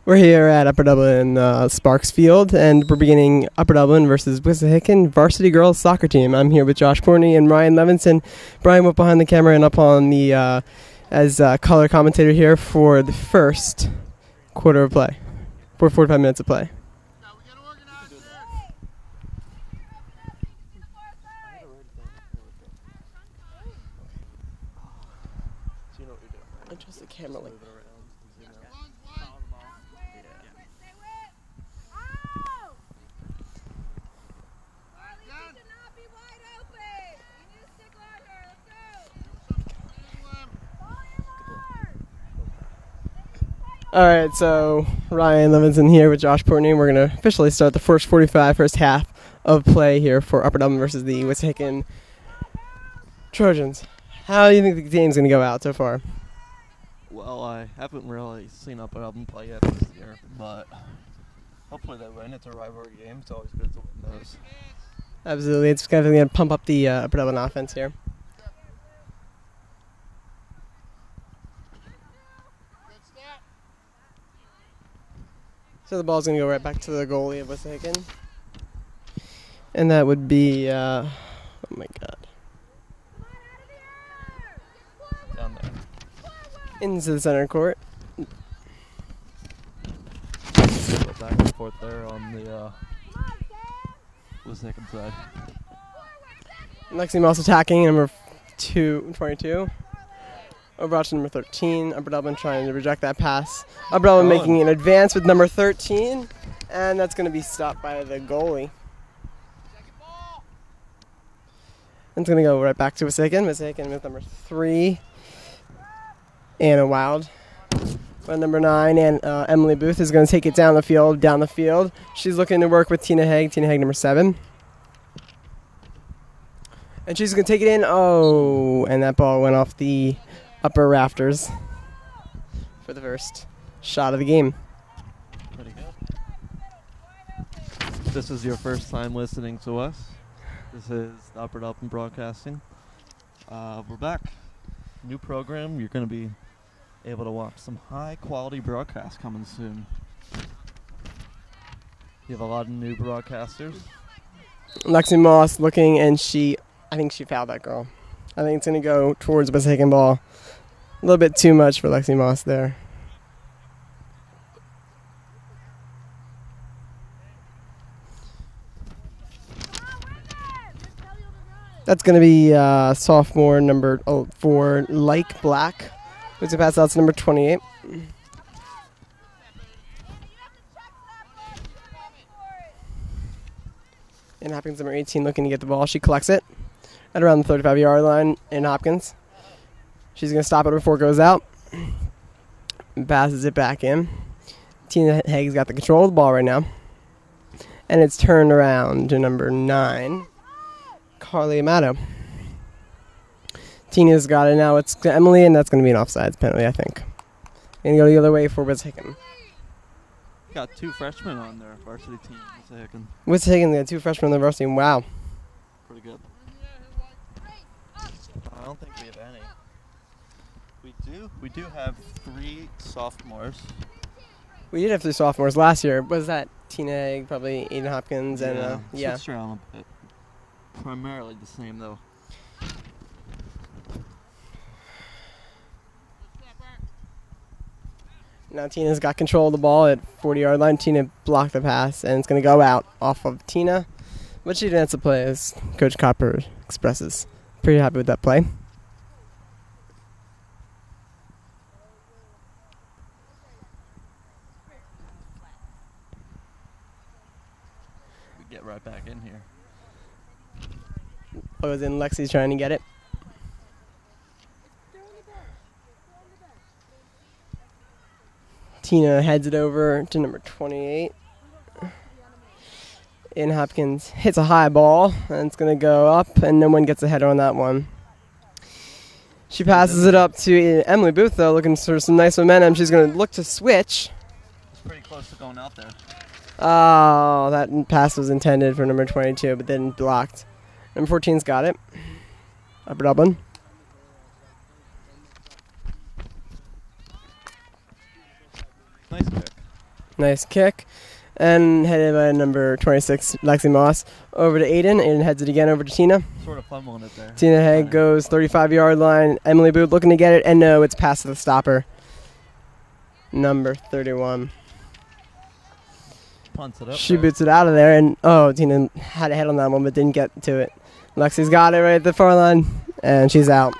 We're here at Upper Dublin Sparks Field, and we're beginning Upper Dublin versus Wissahickon varsity girls soccer team. I'm here with Josh Portney and Ryan Levinson. Brian went behind the camera and up on the as color commentator here for the first quarter of play, for 45 minutes of play. Adjust the camera like that. Alright, so Ryan Levinson here with Josh Portney. We're going to officially start the first half of play here for Upper Dublin versus the Wissahickon Trojans. How do you think the game's going to go out so far? Well, I haven't really seen Upper Dublin play yet this year, but hopefully they win. It's a rivalry game. It's always good to win those. Absolutely. It's kind of going to pump up the Upper Dublin offense here. So the ball's going to go right back to the goalie of Wissahickon. And that would be, oh my God. Down there. Into the center court. Go back and forth there on the Wissahickon side. Lexi Moss attacking, number 22. Over to number 13. Upper Dublin trying to reject that pass. Upper Dublin making an advance with number 13. And that's going to be stopped by the goalie. And it's going to go right back to Wissahickon. Wissahickon with number 3. Anna Wild. But number 9, and Emily Booth is going to take it down the field. She's looking to work with Tina Haig. Tina Haig, number 7. And she's going to take it in. Oh, and that ball went off the upper rafters for the first shot of the game. Pretty good. If this is your first time listening to us, this is Upper Dublin Broadcasting. We're back. New program. You're going to be able to watch some high-quality broadcasts coming soon. You have a lot of new broadcasters. Lexi Moss looking, and I think she fouled that girl. I think it's going to go towards the Wissahickon ball. A little bit too much for Lexi Moss there. That's going to be sophomore number 4, Like Black, who's going to pass out to number 28. And Hopkins, number 18, looking to get the ball. She collects it at around the 35-yard line in Hopkins. She's going to stop it before it goes out. And passes it back in. Tina Haig's got the control of the ball right now. And it's turned around to number 9, Carly Amato. Tina's got it now. It's to Emily, and that's going to be an offsides penalty, I think. Going to go the other way for Wissahickon. Got 2 freshmen on their varsity team. Wissahickon. Wissahickon, they had 2 freshmen on the varsity. Wow. Pretty good. I don't think we have any. We do have 3 sophomores. We did have 3 sophomores last year. Was that Tina Haig, probably Aiden Hopkins, and yeah. Switched around a bit. Primarily the same though. Now Tina's got control of the ball at 40-yard line. Tina blocked the pass, and it's going to go out off of Tina. But she didn't have to play, as Coach Copper expresses. Pretty happy with that play. We get right back in here. Oh, then Lexi's trying to get it. Tina heads it over to number 28. And Hopkins hits a high ball, and it's going to go up, and no one gets a header on that one. She passes it up to Emily Booth, though, looking for some nice momentum. She's going to look to switch. It's pretty close to going out there. Oh, that pass was intended for number 22, but then blocked. Number 14's got it. Upper Dublin. Nice pick. Nice kick. And headed by number 26, Lexi Moss, over to Aiden. Aiden heads it again over to Tina. Sort of fumbling it there. Tina Haig goes 35-yard line. Emily Booth looking to get it, and no, it's past the stopper. Number 31. Punts it up. She boots it out of there, and Tina had a head on that one, but didn't get to it. Lexi's got it right at the far line, and she's out.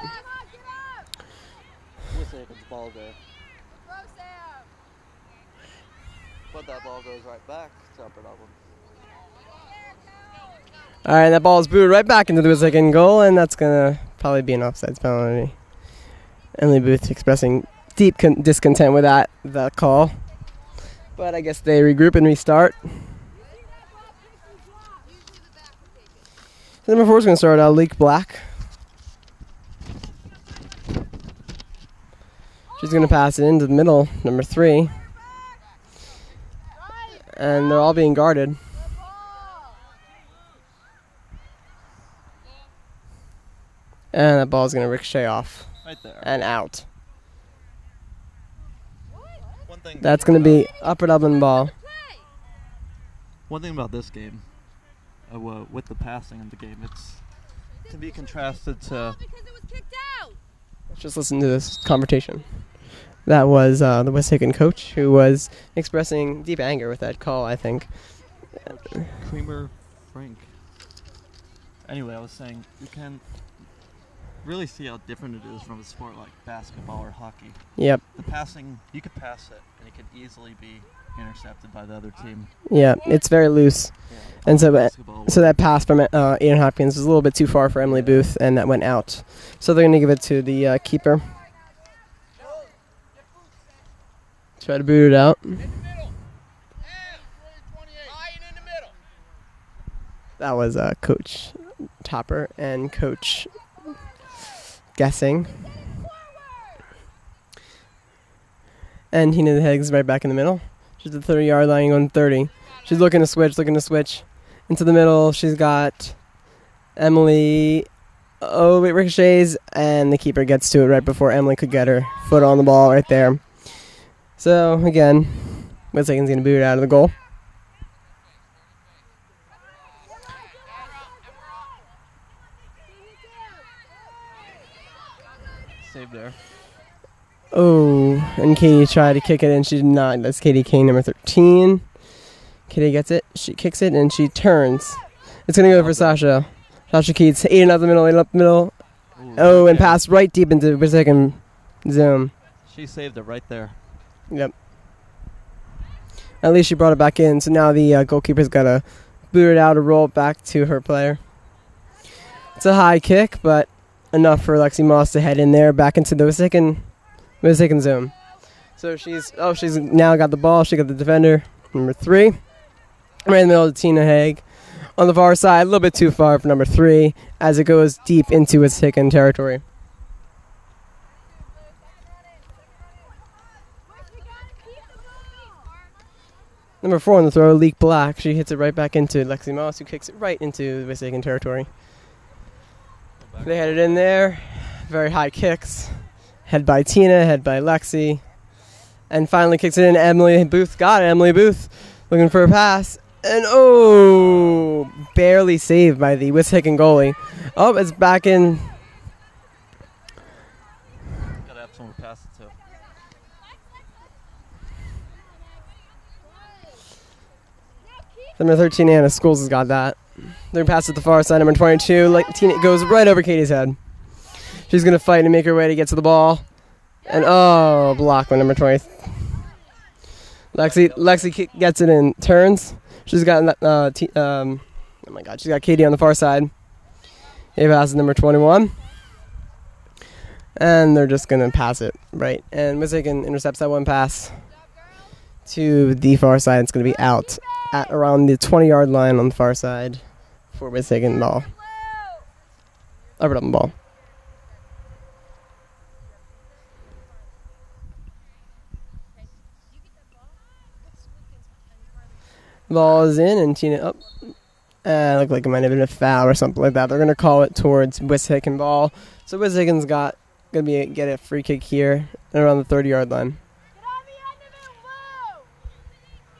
Ball there. But that ball goes right back to Upper Dublin. All right, that ball is booted right back into the second goal, and that's going to probably be an offsides penalty. Emily Booth expressing deep discontent with that call. But I guess they regroup and restart. Number 4 is going to start out Leek Black. She's going to pass it into the middle, number 3. And they're all being guarded. And that ball is going to ricochet off. Right there. And out. That's going to be Upper Dublin ball. One thing about this game, with the passing in the game, it can be contrasted to... Let's just listen to this conversation. That was the Wissahickon coach who was expressing deep anger with that call, I think. Creamer Frank. Anyway, I was saying, you can really see how different it is from a sport like basketball or hockey. Yep. The passing, you could pass it, and it could easily be intercepted by the other team. Yeah, it's very loose. Yeah, and so that pass from Ian Hopkins was a little bit too far for Emily Booth, and that went out. So they're going to give it to the keeper. Try to boot it out. That was Coach Topper and Coach Guessing. And Tina Higgs right back in the middle. She's at the 30-yard line on 30. She's looking to switch into the middle. She's got Emily. Oh, it ricochets, and the keeper gets to it right before Emily could get her foot on the ball right there. So, again, Wissahicon's going to boot it out of the goal. Save there. Oh, and Katie tried to kick it, and she did not. That's Katie Kane, number 13. Katie gets it. She kicks it, and she turns. It's going to go for Sasha. Sasha Keats, 8 up the middle. Ooh, and pass right deep into Wissahickon zone. She saved it right there. Yep. At least she brought it back in, so now the goalkeeper's got to boot it out or roll it back to her player. It's a high kick, but enough for Lexi Moss to head in there back into the Wissahickon zone. So she's now got the ball. She got the defender, number 3. Right in the middle of Tina Haig. On the far side, a little bit too far for number 3 as it goes deep into Wissahickon territory. Number 4 on the throw, Leek Black. She hits it right back into Lexi Moss, who kicks it right into the Wissahickon territory. They had it in there. Very high kicks. Head by Tina, head by Lexi. And finally kicks it in. Emily Booth got it. Emily Booth looking for a pass. And barely saved by the Wissahickon goalie. Oh, it's back in. Gotta have someone pass it to. Number 13, Anna Scholes has got that. They're pass it to the far side. Number 22, Tina goes right over Katie's head. She's going to fight and make her way to get to the ball. And, block by number 20. Lexi gets it and turns. She's got, she's got Katie on the far side. He passes number 21. And they're just going to pass it, right. And Wissahickon intercepts that one pass to the far side. It's going to be out at around the 20-yard line on the far side for Wissahickon ball. Upper Dublin ball. Ball is in, and Tina up. Looked like it might have been a foul or something like that. They're going to call it towards Wissahickon ball. So Wissahicon's going to get a free kick here around the 30-yard line.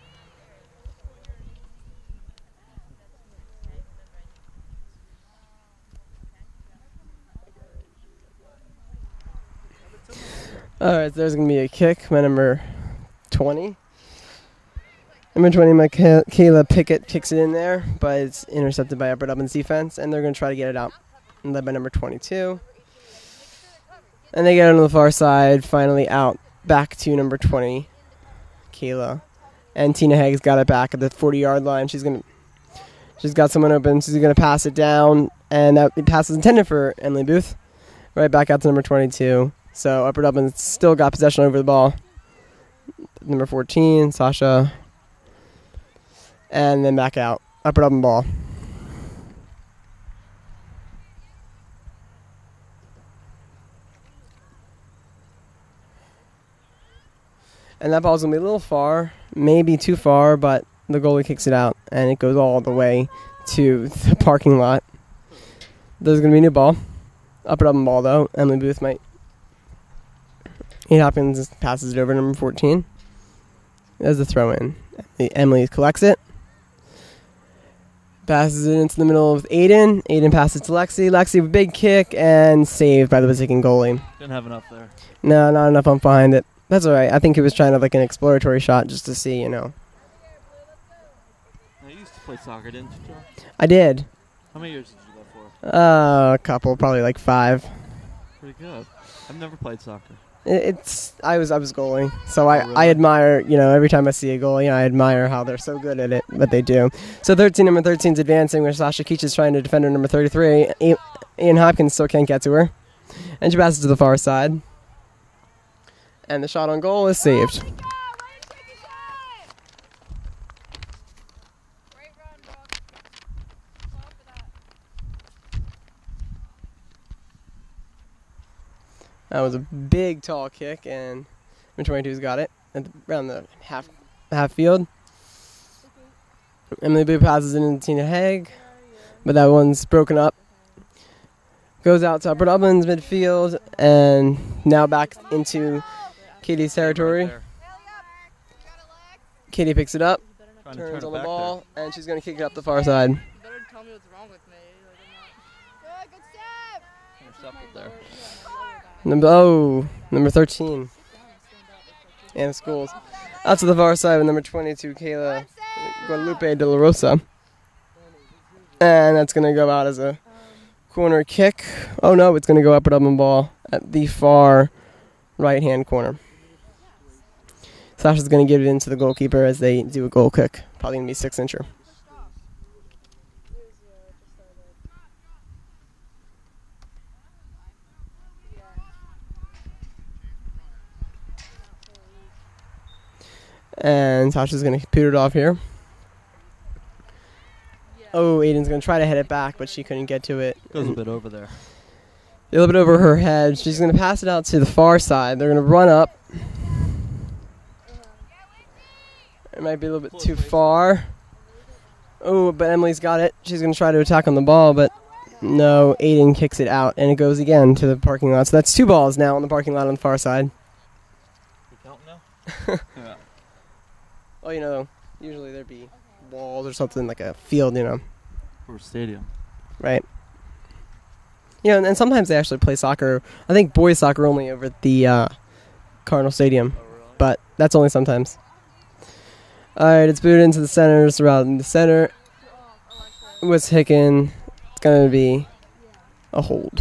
All right, so there's going to be a kick. My number 20. Number 20, Kayla Pickett kicks it in there, but it's intercepted by Upper Dublin's defense, and they're going to try to get it out. And led by number 22. And they get it on the far side, finally out, back to number 20, Kayla. And Tina Haig's got it back at the 40-yard line. She's got someone open. She's going to pass it down, and that pass is intended for Emily Booth. Right back out to number 22. So Upper Dublin still got possession over the ball. Number 14, Sasha. And then back out. Upper Dublin ball. And that ball's going to be a little far, maybe too far, but the goalie kicks it out, and it goes all the way to the parking lot. There's going to be a new ball. Upper Dublin ball, though. Emily Booth might. Ian Hopkins passes it over to number 14. There's the throw in. Emily collects it. Passes it into the middle of Aiden. Aiden passes to Lexi. Lexi with a big kick and saved by the Pacifican goalie. Didn't have enough there. No, not enough on behind it. That's all right. I think he was trying to like an exploratory shot just to see, you know. Now, you used to play soccer, didn't you, Joe? I did. How many years did you go for? A couple, probably like 5. Pretty good. I've never played soccer. I was goalie, so Really? I admire, you know, every time I see a goalie, I admire how they're so good at it, what they do. So number 13's advancing, where Sasha Keach is trying to defend her number 33. Ian Hopkins still can't get to her, and she passes to the far side, and the shot on goal is saved. That was a big, tall kick, and number 22's got it around the half field. Emily Boo passes it into Tina Haig, but that one's broken up. Goes out to Upper Dublin's midfield, and now back into Katie's territory. Right. Katie picks it up, Trying to turn turns it on the back ball, and she's going to kick it up the far side. You better tell me what's wrong with me. Like, good step. Intercepted there. Number 13. Anna Schools. Out to the far side with number 22, Kayla Guadalupe de la Rosa. And that's going to go out as a corner kick. Oh no, it's going to go up and up and ball at the far right-hand corner. Sasha's going to give it into the goalkeeper as they do a goal kick. Probably going to be 6-incher. And Sasha's going to put it off here. Oh, Aiden's going to try to head it back, but she couldn't get to it. Goes a bit over there. A little bit over her head. She's going to pass it out to the far side. They're going to run up. It might be a little bit too far. Oh, but Emily's got it. She's going to try to attack on the ball, but no, Aiden kicks it out, and it goes again to the parking lot. So that's 2 balls now on the parking lot on the far side. We count now? Yeah. Oh, you know, usually there'd be walls or something like a field, you know. Or a stadium. Right. You know, and sometimes they actually play soccer. I think boys soccer only over at the Cardinal Stadium, Oh, really? but that's only sometimes. All right, it's booted into the center. It's around the center. What's Hicken? It's going to be a hold.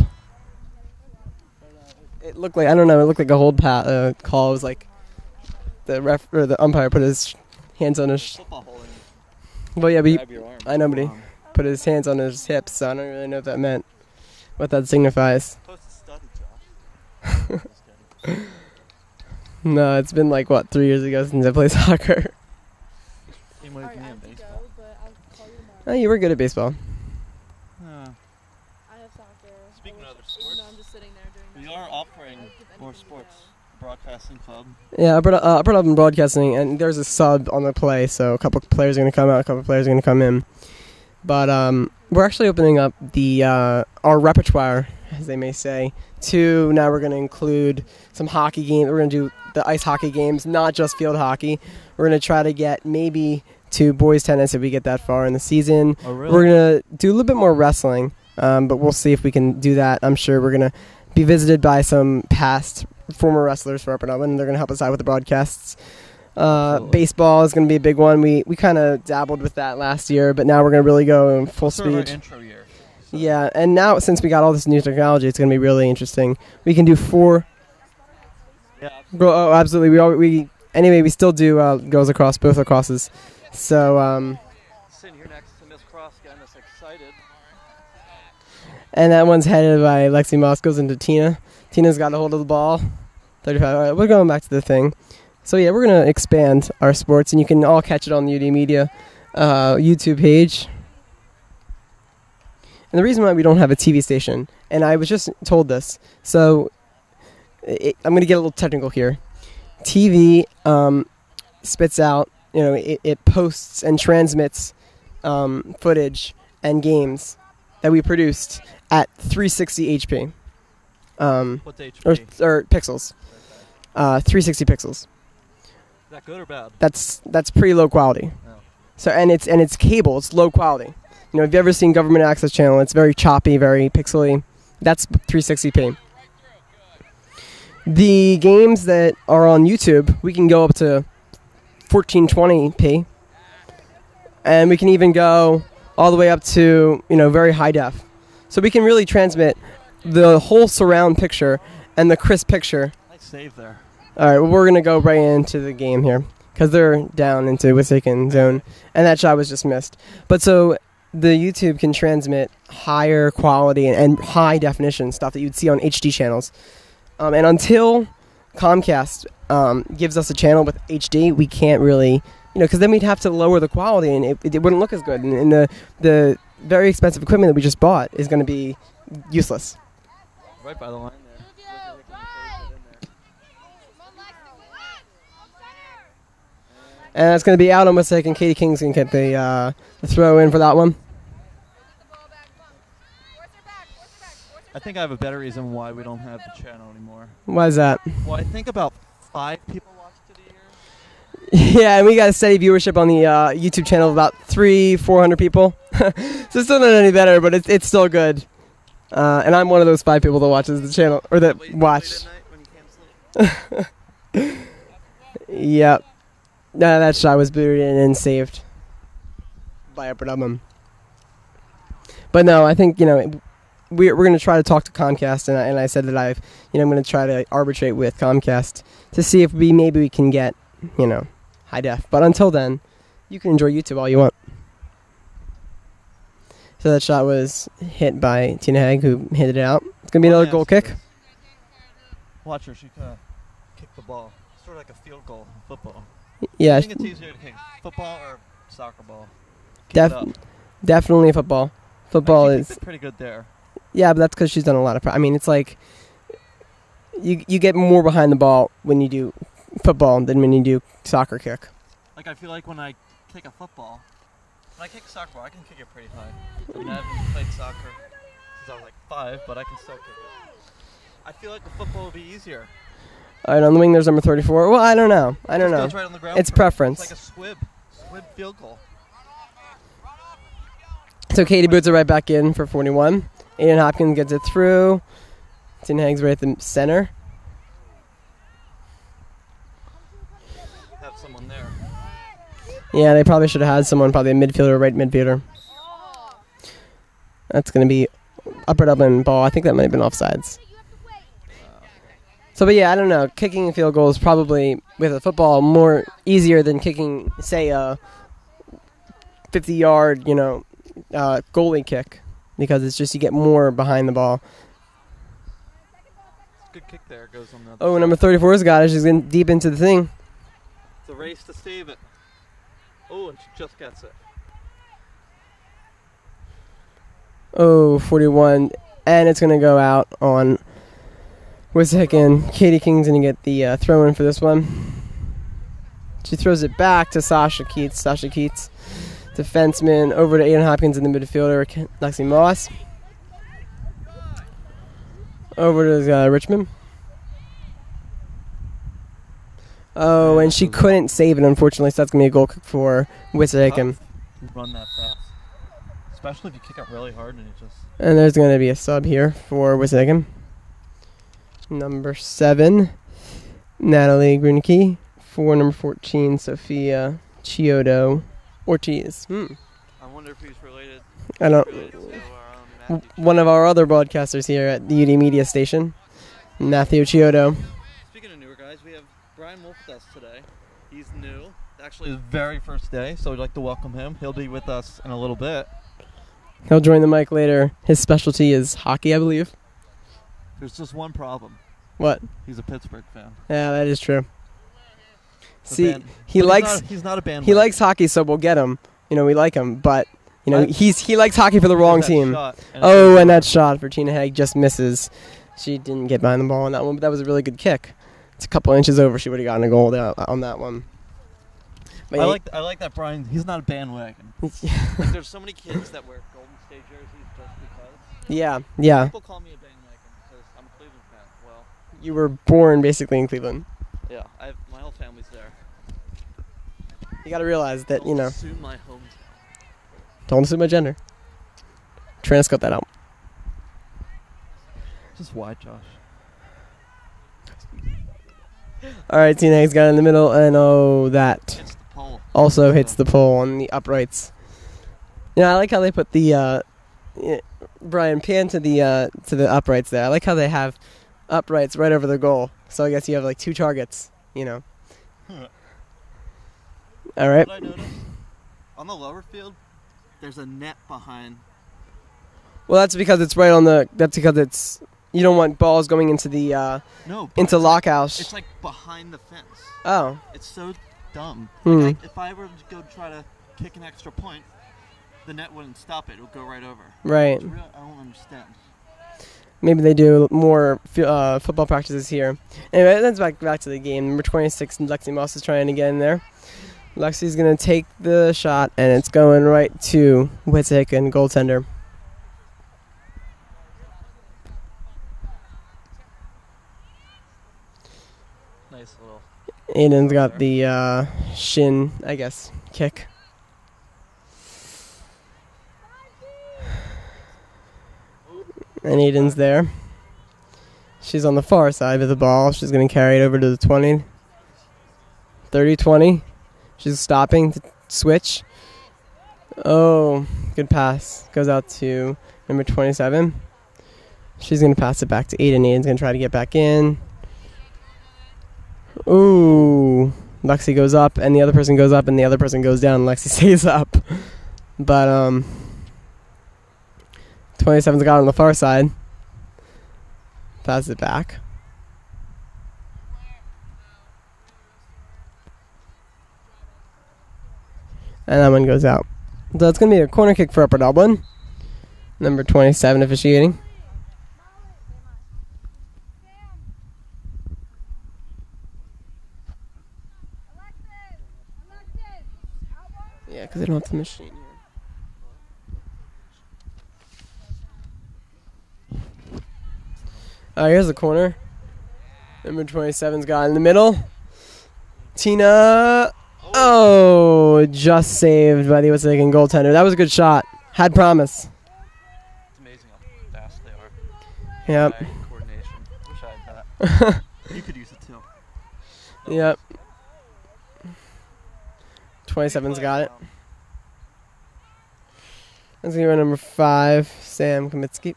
It looked like, I don't know, it looked like a hold call. It was like the ref or the umpire put his hands on his... Football holding. Well, yeah, but he, Grab your arm. I know, but he put his hands on his hips, so I don't really know what that meant, what that signifies. Supposed to study, Josh. Just kidding. No, it's been like, 3 years ago since I played soccer. Same way with me in baseball. Oh, you were good at baseball. I have soccer. Speaking of other Even sports, though I'm just sitting there doing we are offering more sports. Broadcasting club. Yeah, Upper Dublin Broadcasting, and there's a sub on the play, so a couple players are going to come out, a couple players are going to come in. But we're actually opening up the our repertoire, as they may say, to now we're going to include some hockey games. We're going to do the ice hockey games, not just field hockey. We're going to try to get maybe to boys tennis if we get that far in the season. Oh, really? We're going to do a little bit more wrestling, but we'll see if we can do that. I'm sure we're going to be visited by some past former wrestlers for Upper Dublin. They're going to help us out with the broadcasts. Absolutely. Baseball is going to be a big one. We kind of dabbled with that last year, but now we're going to really go in full Sort of our speed. intro year. So Yeah, and now since we got all this new technology, it's going to be really interesting. We can do 4. Yeah. Oh, absolutely. We still do girls lacrosse, both lacrosses. So, Sitting here next to Miss Cross getting us excited. and that one's headed by Lexi Moss, goes into Tina. Tina's got a hold of the ball. 35. All right, we're going back to the thing. So yeah, we're going to expand our sports, and you can all catch it on the UD Media YouTube page. And the reason why we don't have a TV station, and I was just told this, so I'm going to get a little technical here. TV spits out, it posts and transmits footage and games that we produced at 360 HP. What's HP? Or pixels. 360 pixels. Is that good or bad? That's pretty low quality. Oh. So and it's cable. It's low quality. If you've ever seen government access channel, it's very choppy, very pixely. That's 360p. The games that are on YouTube, we can go up to 1420p, and we can even go all the way up to very high def. So we can really transmit the whole surround picture and the crisp picture. Nice save there. All right, well, we're going to go right into the game here because they're down into Wissahickon zone, and that shot was just missed. But so the YouTube can transmit higher quality and high definition stuff that you'd see on HD channels. And until Comcast gives us a channel with HD, we can't really, because then we'd have to lower the quality and it wouldn't look as good. And the very expensive equipment that we just bought is going to be useless. Right by the line there. And it's going to be out on Wissahickon. Katie King's going to get the throw in for that one. I think I have a better reason why we don't have the channel anymore. Why is that? Well, I think about 5 people watched it a year. Yeah, and we got a steady viewership on the YouTube channel of about 300-400 people. So it's still not any better, but it's still good. And I'm one of those 5 people that watches the channel, or that watch. Late at night when you can't sleep. Yep. That shot was booted in and saved by Upper Dublin. But no, I think, we're going to try to talk to Comcast, and I said that I'm going to try to arbitrate with Comcast to see if maybe we can get, high def. But until then, you can enjoy YouTube all you want. So that shot was hit by Tina Haig, who hit it out. It's going to be another goal kick. Watch her. She kind of kicked the ball. Sort of like a field goal in football. Yeah, I think it's easier to kick football or soccer ball. Kick it up. definitely football. Football She is... kicked it pretty good there. Yeah, but that's because she's done a lot of... it's like... You get more behind the ball when you do football than when you do soccer kick. Like, I feel like when I kick a football, when I kick a soccer ball, I can kick it pretty high. I haven't played soccer since I was like 5, but I can still kick it. I feel like the football would be easier. All right, on the wing there's number 34. Well, I don't know. It just goes right on the ground It's for me. preference. It's like a squib field goal. So Katie boots it right back in for 41. Aiden Hopkins gets it through. Tin Hags right at the center. Have someone there. Yeah, they probably should have had someone, probably a midfielder, right midfielder. That's going to be Upper Dublin ball. I think that might have been offsides. So, but yeah, I don't know. Kicking a field goal is probably, with a football, more easier than kicking, say, a 50-yard, goalie kick. Because it's just you get more behind the ball. Good kick there. Goes on the other Oh, side. number 34's got it. She's getting deep into the thing. It's a race to save it. Oh, and she just gets it. Oh, 41. And it's going to go out on Wissahickon. Katie King's going to get the throw-in for this one. She throws it back to Sasha Keats. Sasha Keats, defenseman, over to Aiden Hopkins in the midfielder, Lexi Moss. Over to Richmond. Oh, and she couldn't save it, unfortunately, so that's going to be a goal kick for Wissahickon. Run that fast. Especially if you kick it really hard and it just... And there's going to be a sub here for Wissahickon. number 7, Natalie Grunke. For number 14, Sophia Chiodo Ortiz. I wonder if he's related. I don't. Related to our own Matthew. One of our other broadcasters here at the UD Media Station, Matthew Chiodo. Speaking of newer guys, we have Brian Wolf with us today. He's new. Actually, his very first day, so we'd like to welcome him. He'll be with us in a little bit. He'll join the mic later. His specialty is hockey, I believe. There's just one problem. What? He's a Pittsburgh fan. Yeah, that is true. The See, band- he but likes He's not a band. he likes hockey, so we'll get him. We like him, but he likes hockey for the wrong team. And that shot for Tina Haig just misses. She didn't get behind the ball on that one, but that was a really good kick. It's a couple inches over. She would have gotten a goal on that one. But I like that Brian. He's not a bandwagon. Like, there's so many kids that wear Golden State jerseys just because. Yeah. People call me a bandwagon because I'm a Cleveland fan. Well, You were born basically in Cleveland. yeah, my whole family's there. You got to realize that Don't assume my hometown. Don't assume my gender. Transcut that out. Just why, Josh? All right, Tina Haig's got it in the middle, and that It's the pole. also hits the pole on the uprights. I like how they put the Brian pan to the uprights there. I like how they have uprights right over the goal. So I guess you have like 2 targets. All right. What I noticed on the lower field, there's a net behind. Well, that's because it's right on the. That's because it's. You don't want balls going into the No. but into it's like- lockhouse. It's like behind the fence. Oh. It's so dumb. Hmm. Like, if I were to go try to kick an extra point, the net wouldn't stop it. It would go right over. Right. It's real, I don't understand. Maybe they do more football practices here. Anyway, that's back to the game. Number 26, Lexi Moss is trying to get in there. Lexi's going to take the shot, and it's going right to Witzik and goaltender. Nice little. Aiden's got the shin, I guess, kick. And Aiden's there. She's on the far side of the ball. She's going to carry it over to the 20. 30-20. She's stopping to switch. Oh, good pass. Goes out to number 27. She's going to pass it back to Aiden. Aiden's going to try to get back in. Ooh. Lexi goes up, and the other person goes up, and the other person goes down. Lexi stays up. But, 27's got it on the far side. Pass it back. And that one goes out. So it's going to be a corner kick for Upper Dublin. Number 27 officiating. Yeah, because they don't have the machine here. Here's the corner. Number 27's got in the middle. Tina. Oh, just saved by the Wissahickon goaltender. That was a good shot. Had promise. It's amazing how fast they are. Yep. Eye coordination. Wish I had that. You could use it too. Yep. 27's got it. That's going to be number 5, Sam Kamitsky.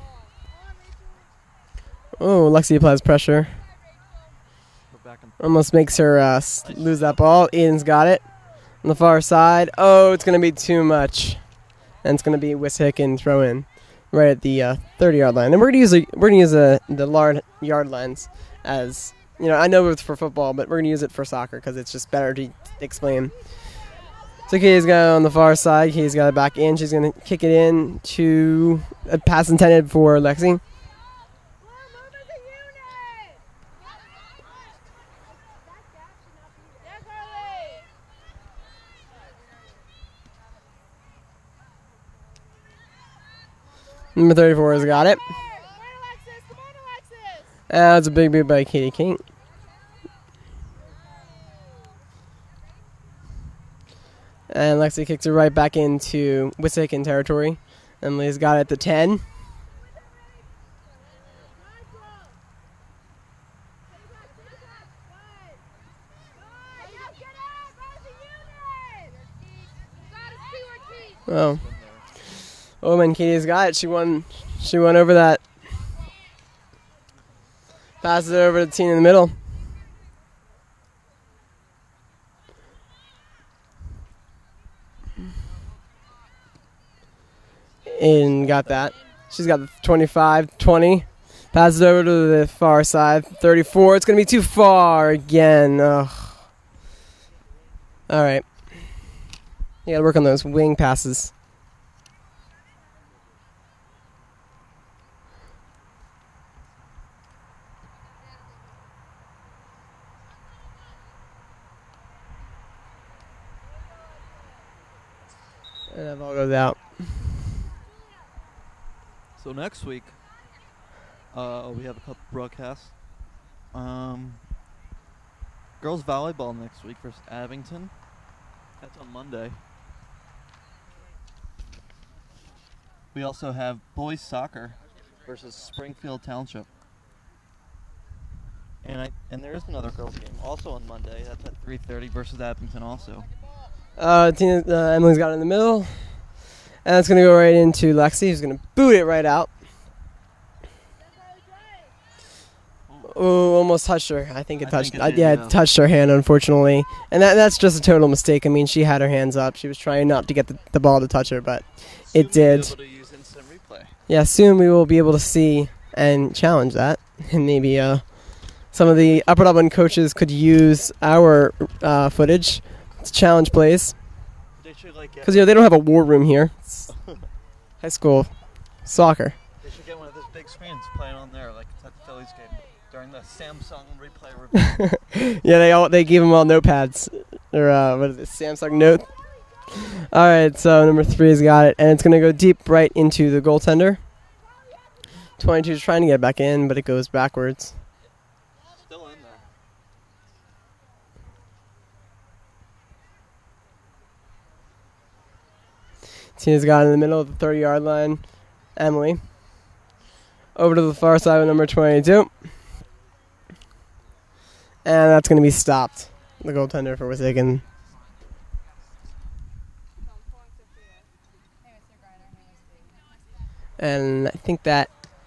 Oh, Lexi applies pressure. We're back in. Almost makes her lose that ball. Aiden's got it on the far side. Oh, it's going to be too much. And it's going to be Wissahickon throw in right at the 30-yard line. And we're going to use the yard lines as, I know it's for football, but we're going to use it for soccer because it's just better to explain. So Katie's got it on the far side. Katie's got it back in. She's going to kick it in to a pass intended for Lexi. Number 34 has got it. That's a big boot by Katie King. And Lexi kicks it right back into Wissahickon territory. Emily's got it at the 10. Oh. Been there. Oh, man, Katie's got it. She won over that. Passes it over to Tina in the middle. And got that. She's got the 25, 20. Passes it over to the far side. 34. It's going to be too far again. Ugh. All right. You got to work on those wing passes. And that ball goes out. So next week, we have a couple broadcasts. Girls volleyball next week versus Abington. That's on Monday. We also have boys soccer versus Springfield Township. And there is another girls game also on Monday. That's at 3:30 versus Abington also. Emily's got it in the middle. And it's going to go right into Lexi, who's going to boot it right out. Oh, almost touched her. I think it touched. It touched her hand, unfortunately. And that's just a total mistake. I mean, she had her hands up. She was trying not to get the ball to touch her, but it did. We'll be able to use instant replay. Yeah, soon we will be able to see and challenge that. And maybe some of the Upper Dublin coaches could use our footage to challenge plays. They should because they don't have a war room here. It's high school soccer. They should get one of those big screens playing on there, like it's at the Phillies game during the Samsung replay review. Yeah, they gave them all notepads or what is it, Samsung Note. All right, so number 3's got it, and it's gonna go deep right into the goaltender. 22 is trying to get it back in, but it goes backwards. Still in there. Tina's got it in the middle of the 30-yard line. Emily. Over to the far side with number 22. And that's going to be stopped. The goaltender for Wissahickon. And I think that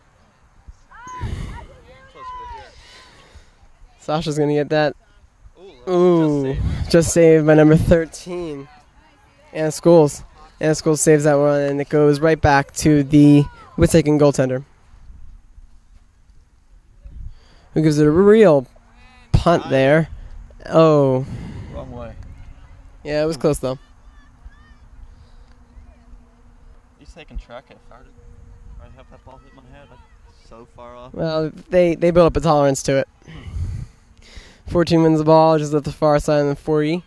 Sasha's going to get that. Ooh, just saved by number 13. Anna Scholes. Anna Scholes saves that one, and it goes right back to the Wissahickon goaltender, who gives it a real punt there. Oh. Wrong way. Yeah, it was close, though. At least they can track it. I'd have that ball hit my head. That's so far off. Well, they built up a tolerance to it. 14 wins the ball, just at the far side of the 40.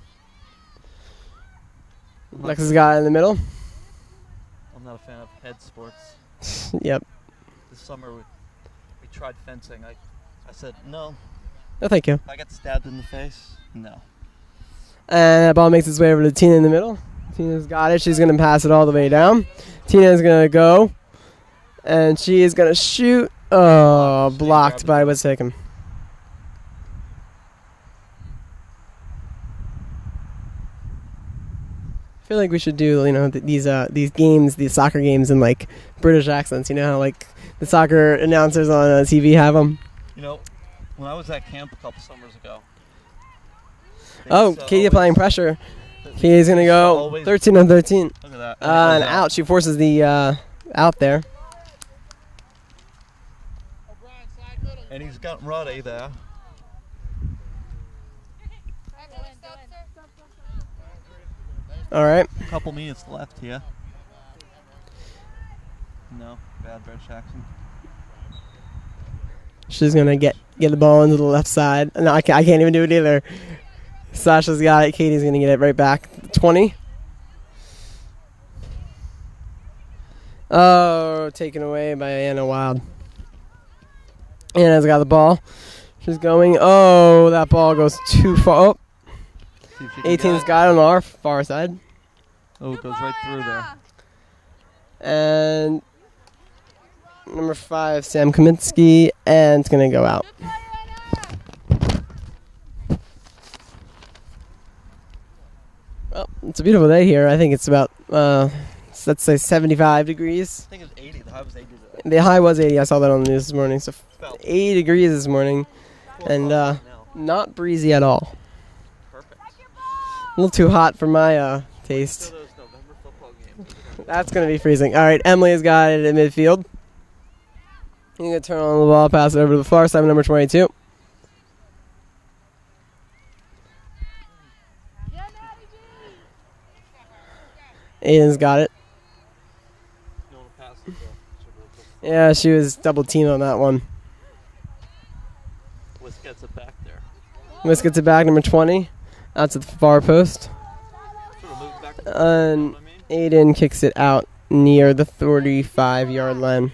Lexus got it in the middle. I'm not a fan of head sports. Yep. This summer we tried fencing. I said no. No, thank you. If I get stabbed in the face, no. And that ball makes its way over to Tina in the middle. Tina's got it. She's going to pass it all the way down. Tina's going to go. And she is going to shoot. Oh, blocked by Wissahickon. I feel like we should do, these games, these soccer games in, like, British accents. You know how, like, the soccer announcers on TV have them? You know, when I was at camp a couple summers ago. Oh, Katie applying pressure. Katie's going to go 13 on 13. Look at that. And out. She forces the out there. And he's got Roddy there. All right. A couple minutes left here. No, bad Brett Jackson. She's going to get the ball into the left side. No, I can't even do it either. Sasha's got it. Katie's going to get it right back. 20. Oh, taken away by Anna Wild. Anna's got the ball. She's going. Oh, that ball goes too far. Oh. 18's got it on our far side. Oh, it goes right through there. And number 5, Sam Kaminsky, and it's going to go out. Well, it's a beautiful day here. I think it's about, let's say 75 degrees. I think it's 80. The high was 80 today. The high was 80. I saw that on the news this morning. So About 80 degrees this morning. 4 And o'clock right now. not breezy at all. Perfect. A little too hot for my taste. So those November football games. That's going to be freezing. All right, Emily has got it at midfield. You're going to turn on the ball, pass it over to the far side, number 22. Aiden's got it. You want to pass it to Yeah, she was double teamed on that one. Wisk gets it back there. Wisk gets it back, number 20. Out to the far post. Sort of move back. And You know what I mean? Aiden kicks it out near the 35-yard line.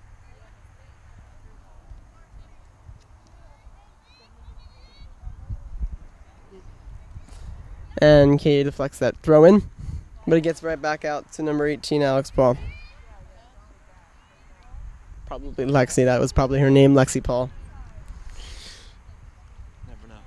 And Katie deflects that throw in. But it gets right back out to number 18, Alex Paul. Probably Lexi. That was probably her name, Lexi Paul. Never know.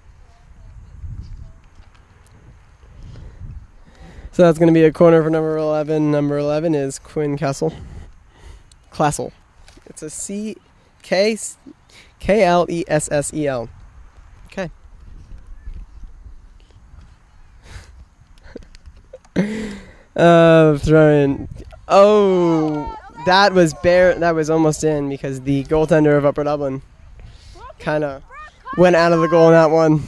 So that's going to be a corner for number 11. Number 11 is Quinn Kessel. Classel. It's a K-L-E-S-S-E-L. Okay. Throwing. Oh, that was almost in because the goaltender of Upper Dublin kind of went out of the goal in that one.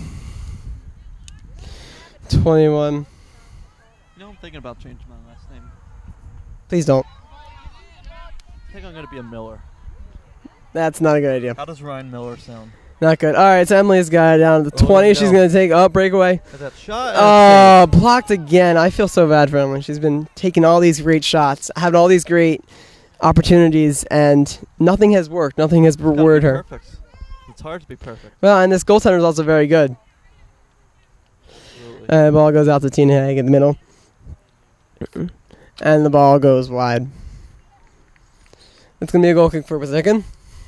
21. You know, I'm thinking about changing my last name. Please don't. I think I'm going to be a Miller. That's not a good idea. How does Ryan Miller sound? Not good. All right, so Emily's got it down to the Oh, 20. no. She's going to take breakaway. Is that shot? Oh, blocked again. I feel so bad for Emily. She's been taking all these great shots, having all these great opportunities, and nothing has worked. Nothing has rewarded her. Perfect. It's hard to be perfect. Well, and this goaltender is also very good. Absolutely. The ball goes out to Tina Haig in the middle. And the ball goes wide. It's going to be a goal kick for Pacifican.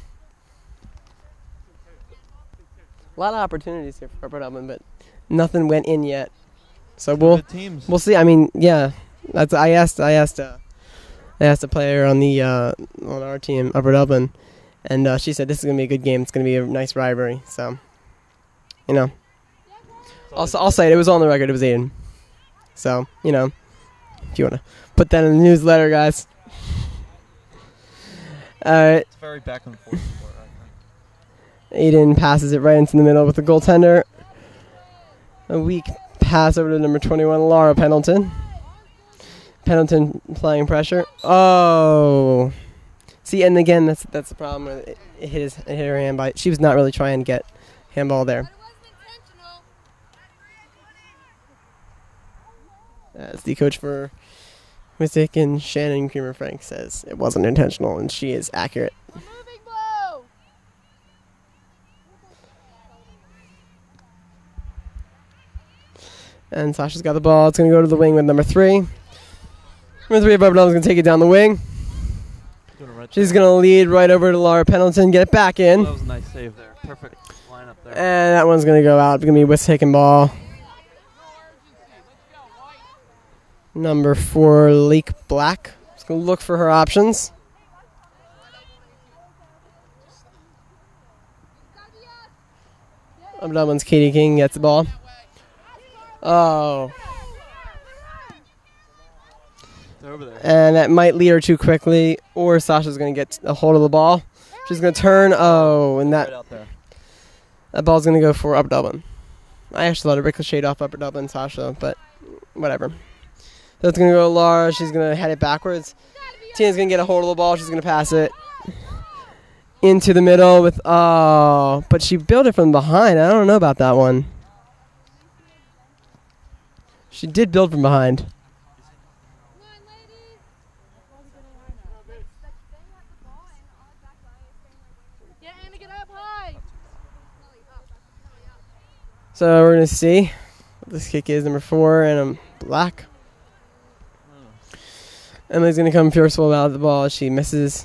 A lot of opportunities here for Upper Dublin, but nothing went in yet. So Good teams. we'll see. I mean, yeah, that's I asked a player on the on our team, Upper Dublin, and she said this is gonna be a good game. It's gonna be a nice rivalry. So, you know, I'll say it. It was on the record. It was Aiden. So, you know, if you wanna put that in the newsletter, guys. All right. It's very back and forth sport right now. Aiden passes it right into the middle with the goaltender. A weak pass over to number 21, Laura Pendleton. Pendleton applying pressure. Oh. See, and again, that's the problem with it hit her hand by. She was not really trying to get handball there. As the coach for Mystic and Shannon Creamer Frank says it wasn't intentional, and she is accurate. Moving blue. And Sasha's got the ball. It's going to go to the wing with number 3. Number 3 of Upper Dublin is going to take it down the wing. Doing it right She's there. going to lead right over to Laura Pendleton, get it back in. That was a nice save there. Perfect lineup there. And that one's going to go out. It's going to be Wisk taking ball. Number 4, Lake Black. Just going to look for her options. Upper Dublin's Katie King gets the ball. Oh. They're over there. And that might lead her too quickly, or Sasha's going to get a hold of the ball. She's going to turn. Oh, and Right out there. that ball's going to go for Upper Dublin. I actually let it ricochet off Upper Dublin, Sasha, but whatever. So it's going to go to Laura. She's going to head it backwards. Tina's going to get a hold of the ball. She's going to pass it into the middle with, oh, but she built it from behind. I don't know about that one. She did build from behind. Yeah, Anna, get up high. So we're going to see what this kick is. Number 4 and a black. Oh. Emily's going to come forceful out of the ball. She misses.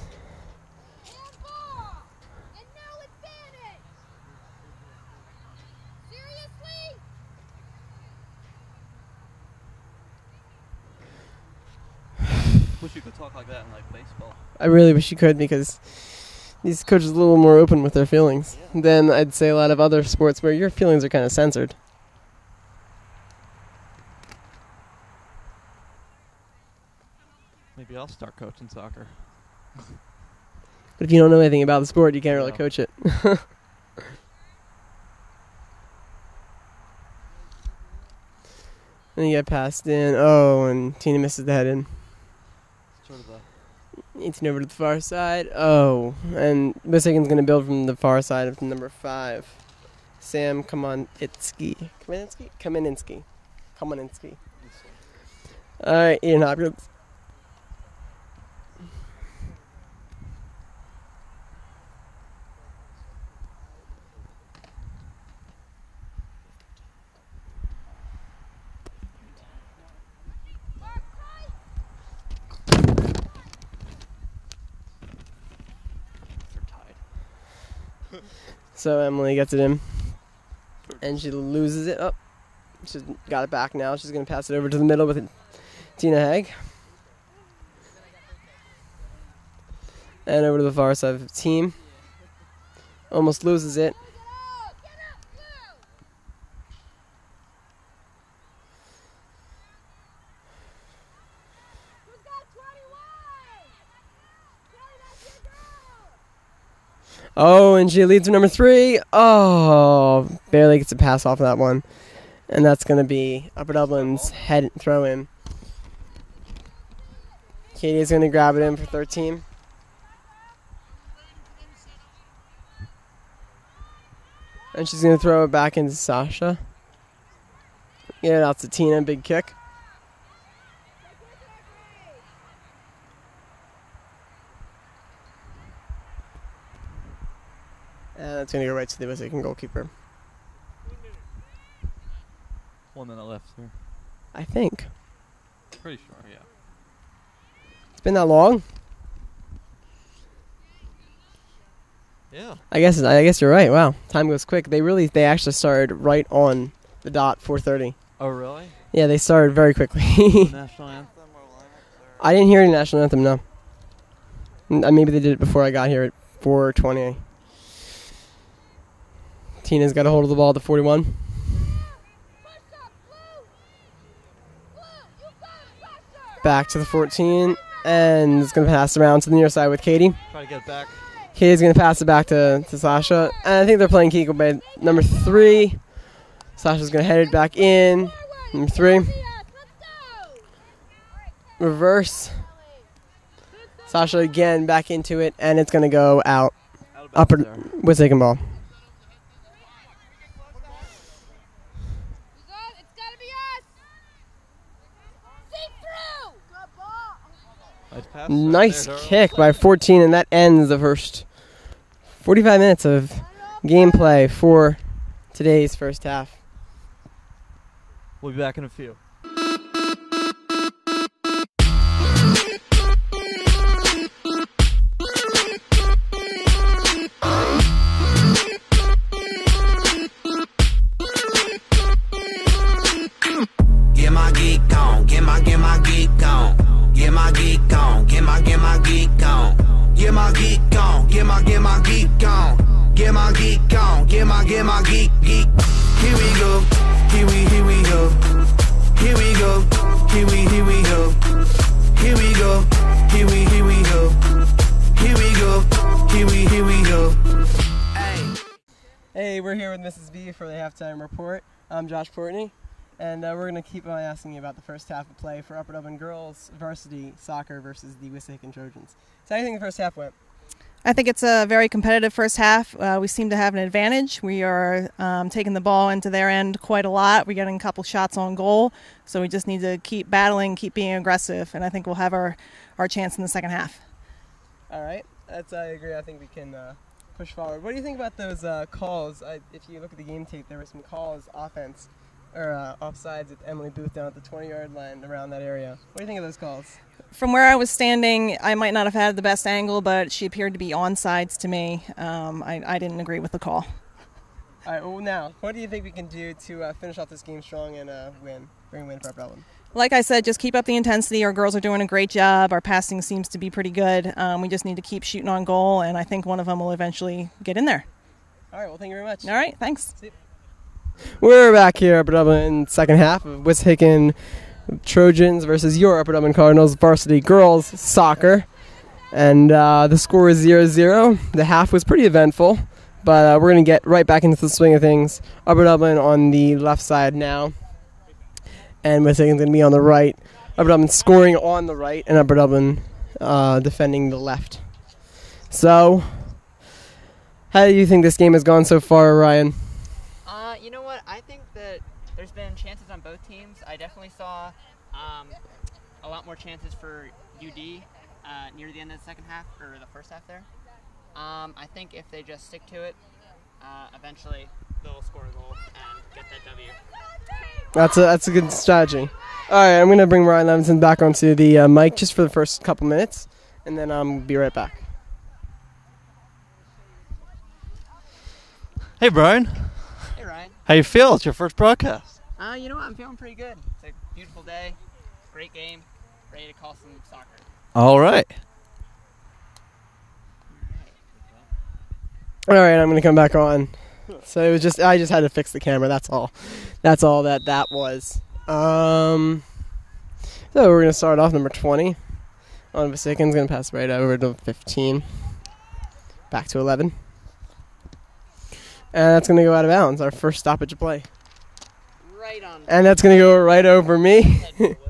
football. I really wish you could, because these coaches are a little more open with their feelings than I'd say a lot of other sports where your feelings are kind of censored. Maybe I'll start coaching soccer. But if you don't know anything about the sport, you can't really No. coach it. Then you get passed in. Oh, and Tina misses the head in. Sort of a 18 over to the far side. Oh, and Wissahickon's going to build from the far side of number 5. Sam Kamenitsky. Kamenitsky. All right, Ian Hopkins. they're tied. So Emily gets it in, and she loses it. Oh, she's got it back now. She's going to pass it over to the middle with Tina Haig. And over to the far side of the team. Almost loses it. Oh, and she leads with number 3. Oh, barely gets a pass off that one. And that's going to be Upper Dublin's head throw in. Katie is going to grab it in for 13. And she's going to throw it back into Sasha. Get it out to Tina, big kick. And that's going to go right to the Wissahickon goalkeeper. 1 minute left here. I think. Pretty sure, yeah. It's been that long? Yeah. I guess you're right. Wow, time goes quick. They actually started right on the dot, 4:30. Oh, really? Yeah, they started very quickly. National anthem or Lions? I didn't hear any national anthem, no. Maybe they did it before I got here at 4:20. Tina's got a hold of the ball at the 41. Back to the 14, and it's going to pass around to the near side with Katie. Try to get it back. Katie's going to pass it back to Sasha. And I think they're playing Kiko Bay. Number 3. Sasha's going to head it back in. Number 3. Reverse. Sasha again back into it, and it's going to go out. Out of bounds Upper there. Wissahickon ball. Nice pass. Nice Right there, kick by 14, and that ends the first 45 minutes of gameplay for today's first half. We'll be back in a few. Get my geek on, get my geek on. Get my geek on, get my geek on. Get my geek on, get my geek on. Get my geek on, get my geek. Here we go, here we go. Here we go, here we go. Here we go, here we go. Here we go, here we go. Hey. Hey, we're here with Mrs. B for the halftime report. I'm Josh Portney, and we're going to keep on asking you about the first half of play for Upper Dublin girls varsity soccer versus the Wissahickon Trojans. So how do you think the first half went? I think it's a very competitive first half. We seem to have an advantage. We are taking the ball into their end quite a lot. We're getting a couple shots on goal, so we just need to keep battling, keep being aggressive, and I think we'll have our chance in the second half. All right, I agree. I think we can push forward. What do you think about those calls? If you look at the game tape, there were some calls offense or offsides with Emily Booth down at the 20-yard line around that area. What do you think of those calls? From where I was standing, I might not have had the best angle, but she appeared to be onsides to me. I didn't agree with the call. All right, well now, what do you think we can do to finish off this game strong and bring a win for Upper Dublin? Like I said, just keep up the intensity. Our girls are doing a great job. Our passing seems to be pretty good. We just need to keep shooting on goal, and I think one of them will eventually get in there. All right, well, thank you very much. All right, thanks. We're back here at Upper Dublin second half of Wissahickon Trojans versus your Upper Dublin Cardinals varsity girls soccer. And the score is 0-0. The half was pretty eventful, but we're going to get right back into the swing of things. Upper Dublin on the left side now, and Wissahicon's going to be on the right. Upper Dublin scoring on the right, and Upper Dublin defending the left. So, how do you think this game has gone so far, Ryan? You know what? I think that there's been chances on both teams. I definitely saw a lot more chances for UD near the end of the second half, or the first half there. I think if they just stick to it, eventually they'll score a goal and get that W. That's a good strategy. All right, I'm going to bring Ryan Levinson back onto the mic just for the first couple minutes, and then I'll be right back. Hey, Brian. Hey, Ryan. How you feel? It's your first broadcast. You know what? I'm feeling pretty good. It's a beautiful day, great game, ready to call some soccer. All right. All right, I'm going to come back on. So it was I just had to fix the camera. That's all. That's all that was. So we're going to start off number 20. On Wissahicon's going to pass right over to 15. Back to 11. And that's going to go out of bounds. Our first stoppage of play. Right on. And that's going to go right over me.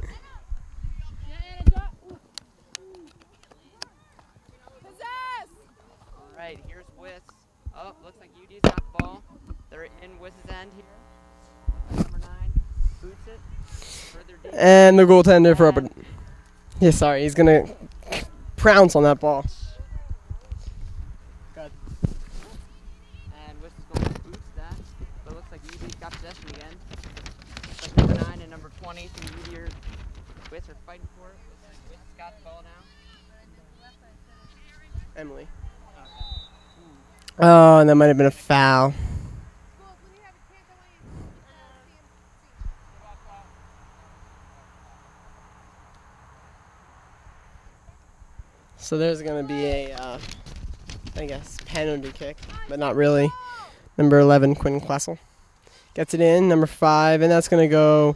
Alright, here's Wiss. Oh, looks like UD's got the ball. They're in Wiss's end here. Number 9 boots it. Further deep. And the goaltender for Upper. Yeah, sorry, he's going to pounce on that ball. And Wiss is going to boots that. But it looks like UD's got possession again. Looks like number 9 and number 20 from UD or Wiss are fighting for it. Wiss has got the ball now. Emily. Oh, and that might have been a foul. So there's going to be a, I guess, penalty kick, but not really. Number 11, Quinn Klessel. Gets it in, number 5, and that's going to go,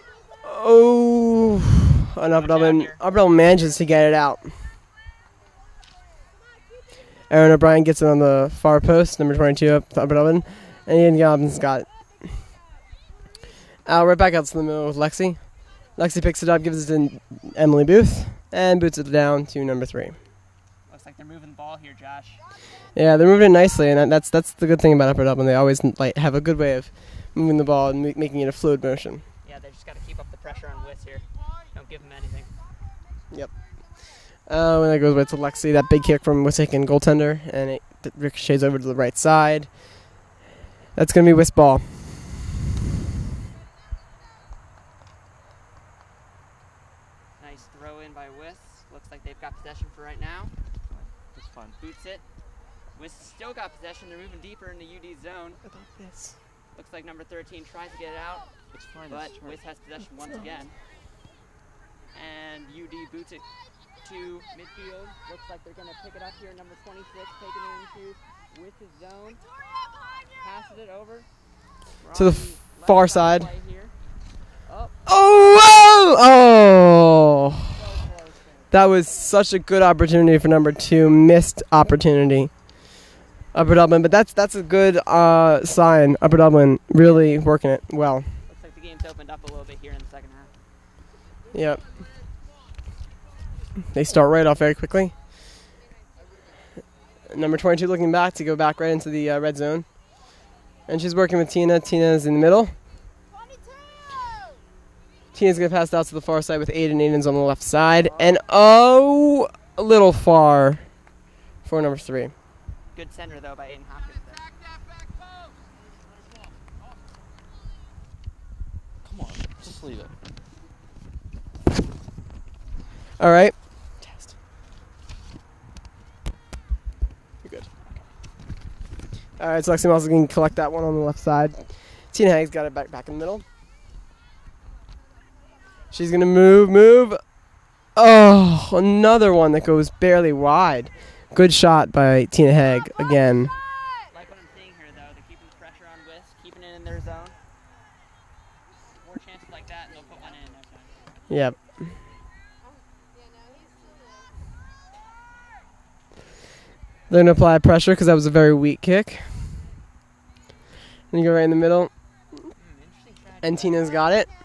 and Upper Dublin manages to get it out. Aaron O'Brien gets it on the far post, number 22 up to Upper Dublin, and Ian Gobbins got it. Right back out to the middle with Lexi. Lexi picks it up, gives it to Emily Booth, and boots it down to number 3. Looks like they're moving the ball here, Josh. Yeah, they're moving it nicely, and that's the good thing about Upper Dublin. They always have a good way of moving the ball and making it a fluid motion. Yeah, they just got to keep up the pressure on Wiss here. Don't give them anything. Yep. And that goes right to Lexi. That big kick from Wissahickon goaltender, and it ricochets over to the right side. That's going to be Wiss ball. Nice throw in by Wiss. Looks like they've got possession for right now. That's fine. Boots it. Wiss still got possession. They're moving deeper into UD zone. Looks like number 13 tries to get it out, It's fine. but Wiss has possession once again. And UD boots it to midfield. Looks like they're going to pick it up here. Number 26 taking it into Wiss's zone. Passes it over. We're To the on far left side. play here. Oh, Oh! so close. That was such a good opportunity for number 2. Missed opportunity. Upper Dublin, but that's a good sign. Upper Dublin really working it well. Looks like the game's opened up a little bit here in the second half. Yep. They start right off very quickly. Number 22 looking back to go back right into the red zone. And she's working with Tina. Tina's in the middle. 22! Tina's going to pass it out to the far side with Aiden. Aiden's on the left side. And a little far for number 3. Good center, though, by Aiden Hopkins there. Come on. Just leave it. All right. Test. You're good. All right, so Lexi Moss can collect that one on the left side. Tina Haig's got it back in the middle. She's going to move. Oh, another one that goes barely wide. Good shot by Tina Haig again. Like what I'm seeing here, though, they're keeping the pressure on Wiss, keeping it in their zone. More chances like that, and they'll put one in next time. Yep. They're going to apply pressure because that was a very weak kick. And you go right in the middle. Interesting strategy. And Tina's got it.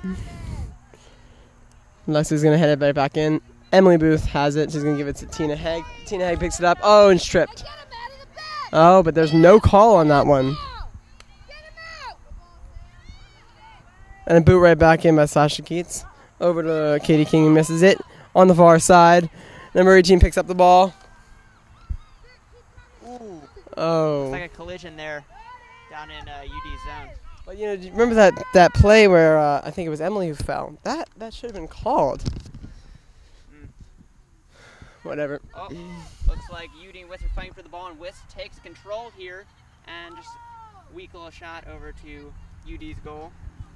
Lexi's going to head it right back in. Emily Booth has it. She's going to give it to Tina Haig. Tina Haig picks it up. Oh, and stripped. Oh, but there's no call on that one. And a boot right back in by Sasha Keats. Over to Katie King, who misses it. On the far side. Number 18 picks up the ball. Ooh. Oh. Looks like a collision there down in UD zone. But do you remember that play where I think it was Emily who fell? That should have been called. Whatever. Oh, looks like UD and Wiss are fighting for the ball, and Wiss takes control here, and just weak little shot over to UD's goal.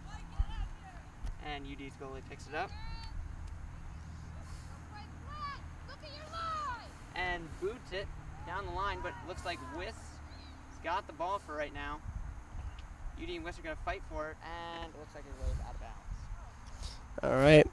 And UD's goalie picks it up. And boots it down the line, but looks like Wiss has got the ball for right now. UD and Wiss are going to fight for it, and it looks like it goes out of bounds. All right.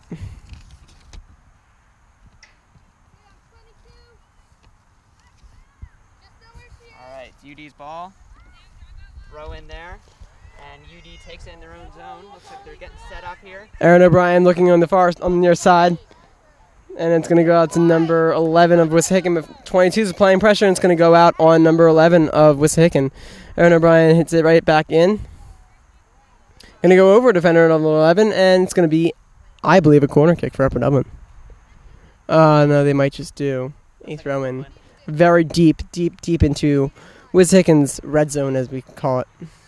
All right, it's UD's ball. Throw in there, and UD takes it in their own zone. Looks like they're getting set up here. Erin O'Brien looking on the near side. And it's going to go out to number 11 of Wissahickon. 22 is applying pressure, and it's going to go out on number 11 of Wissahickon. Erin O'Brien hits it right back in. Going to go over defender at number 11, and it's going to be, I believe, a corner kick for Upper Dublin. No, they might just do a throw-in. Very deep into Wishickon's red zone, as we call it.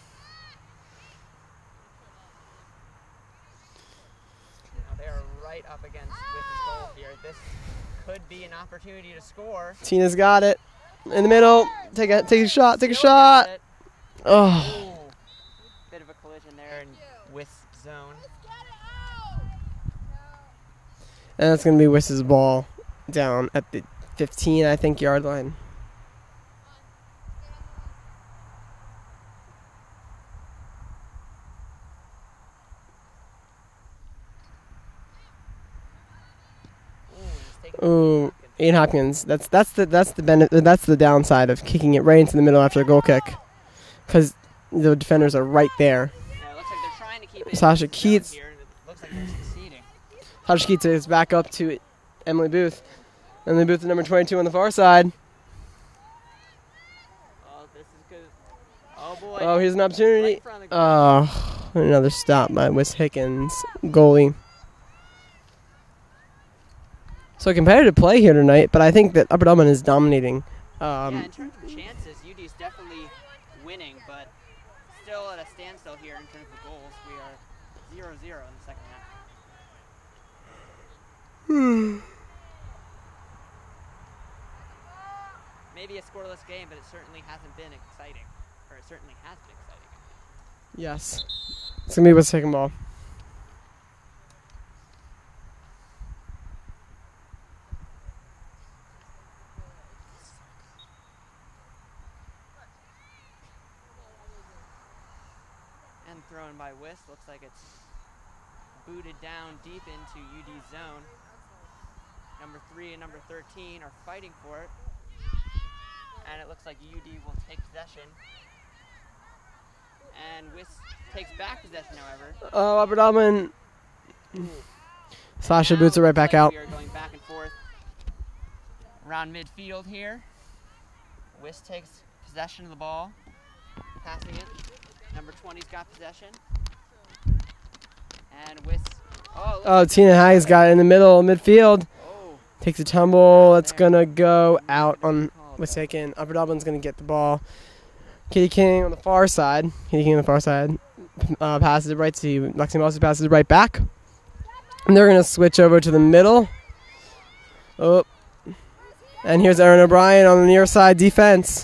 They're right up against Wiss's goal here. This could be an opportunity to score. Tina's got it. In the middle. Take a shot. Take a Still shot. got it. Oh. Ooh. Bit of a collision there in Wiss zone. And that's going to be Wiss's ball down at the 15, I think, yard line. Ooh, Ian Hopkins. That's the downside of kicking it right into the middle after a goal kick, because the defenders are right there. Yeah, it looks like they're trying to keep it Sasha in the zone Keats. here, and it looks like they're succeeding. Sasha Keats is back up to Emily Booth. Emily Booth, number 22 on the far side. Oh, this is good. Oh boy. Oh, here's an Right opportunity. in front of the goal. Another stop by Wissahickons goalie. So competitive play here tonight, but I think that Upper Dublin is dominating. Yeah, in terms of chances, UD's definitely winning, but still at a standstill here in terms of goals. We are 0-0 in the second half. Maybe a scoreless game, but it certainly hasn't been exciting. Or it certainly has been exciting. Yes. It's going to be Wissahickon ball. And thrown by Wiss. Looks like it's booted down deep into UD's zone. Number 3 and number 13 are fighting for it. And it looks like UD will take possession. And Wiss takes back possession, however. Oh, Upper Dublin. Sasha Now boots it right looks back like out. We are going back and forth around midfield here. Wiss takes possession of the ball, passing it. Number 20's got possession. And Wiss. Oh, Tina Haig's got it in the middle, midfield. Oh, Takes a tumble. That's going to go out on Wissahickon. Upper Dublin's going to get the ball. Katie King on the far side. Passes it right to Lexi Mossy, passes it right back. And they're going to switch over to the middle. Oh. And here's Erin O'Brien on the near side defense.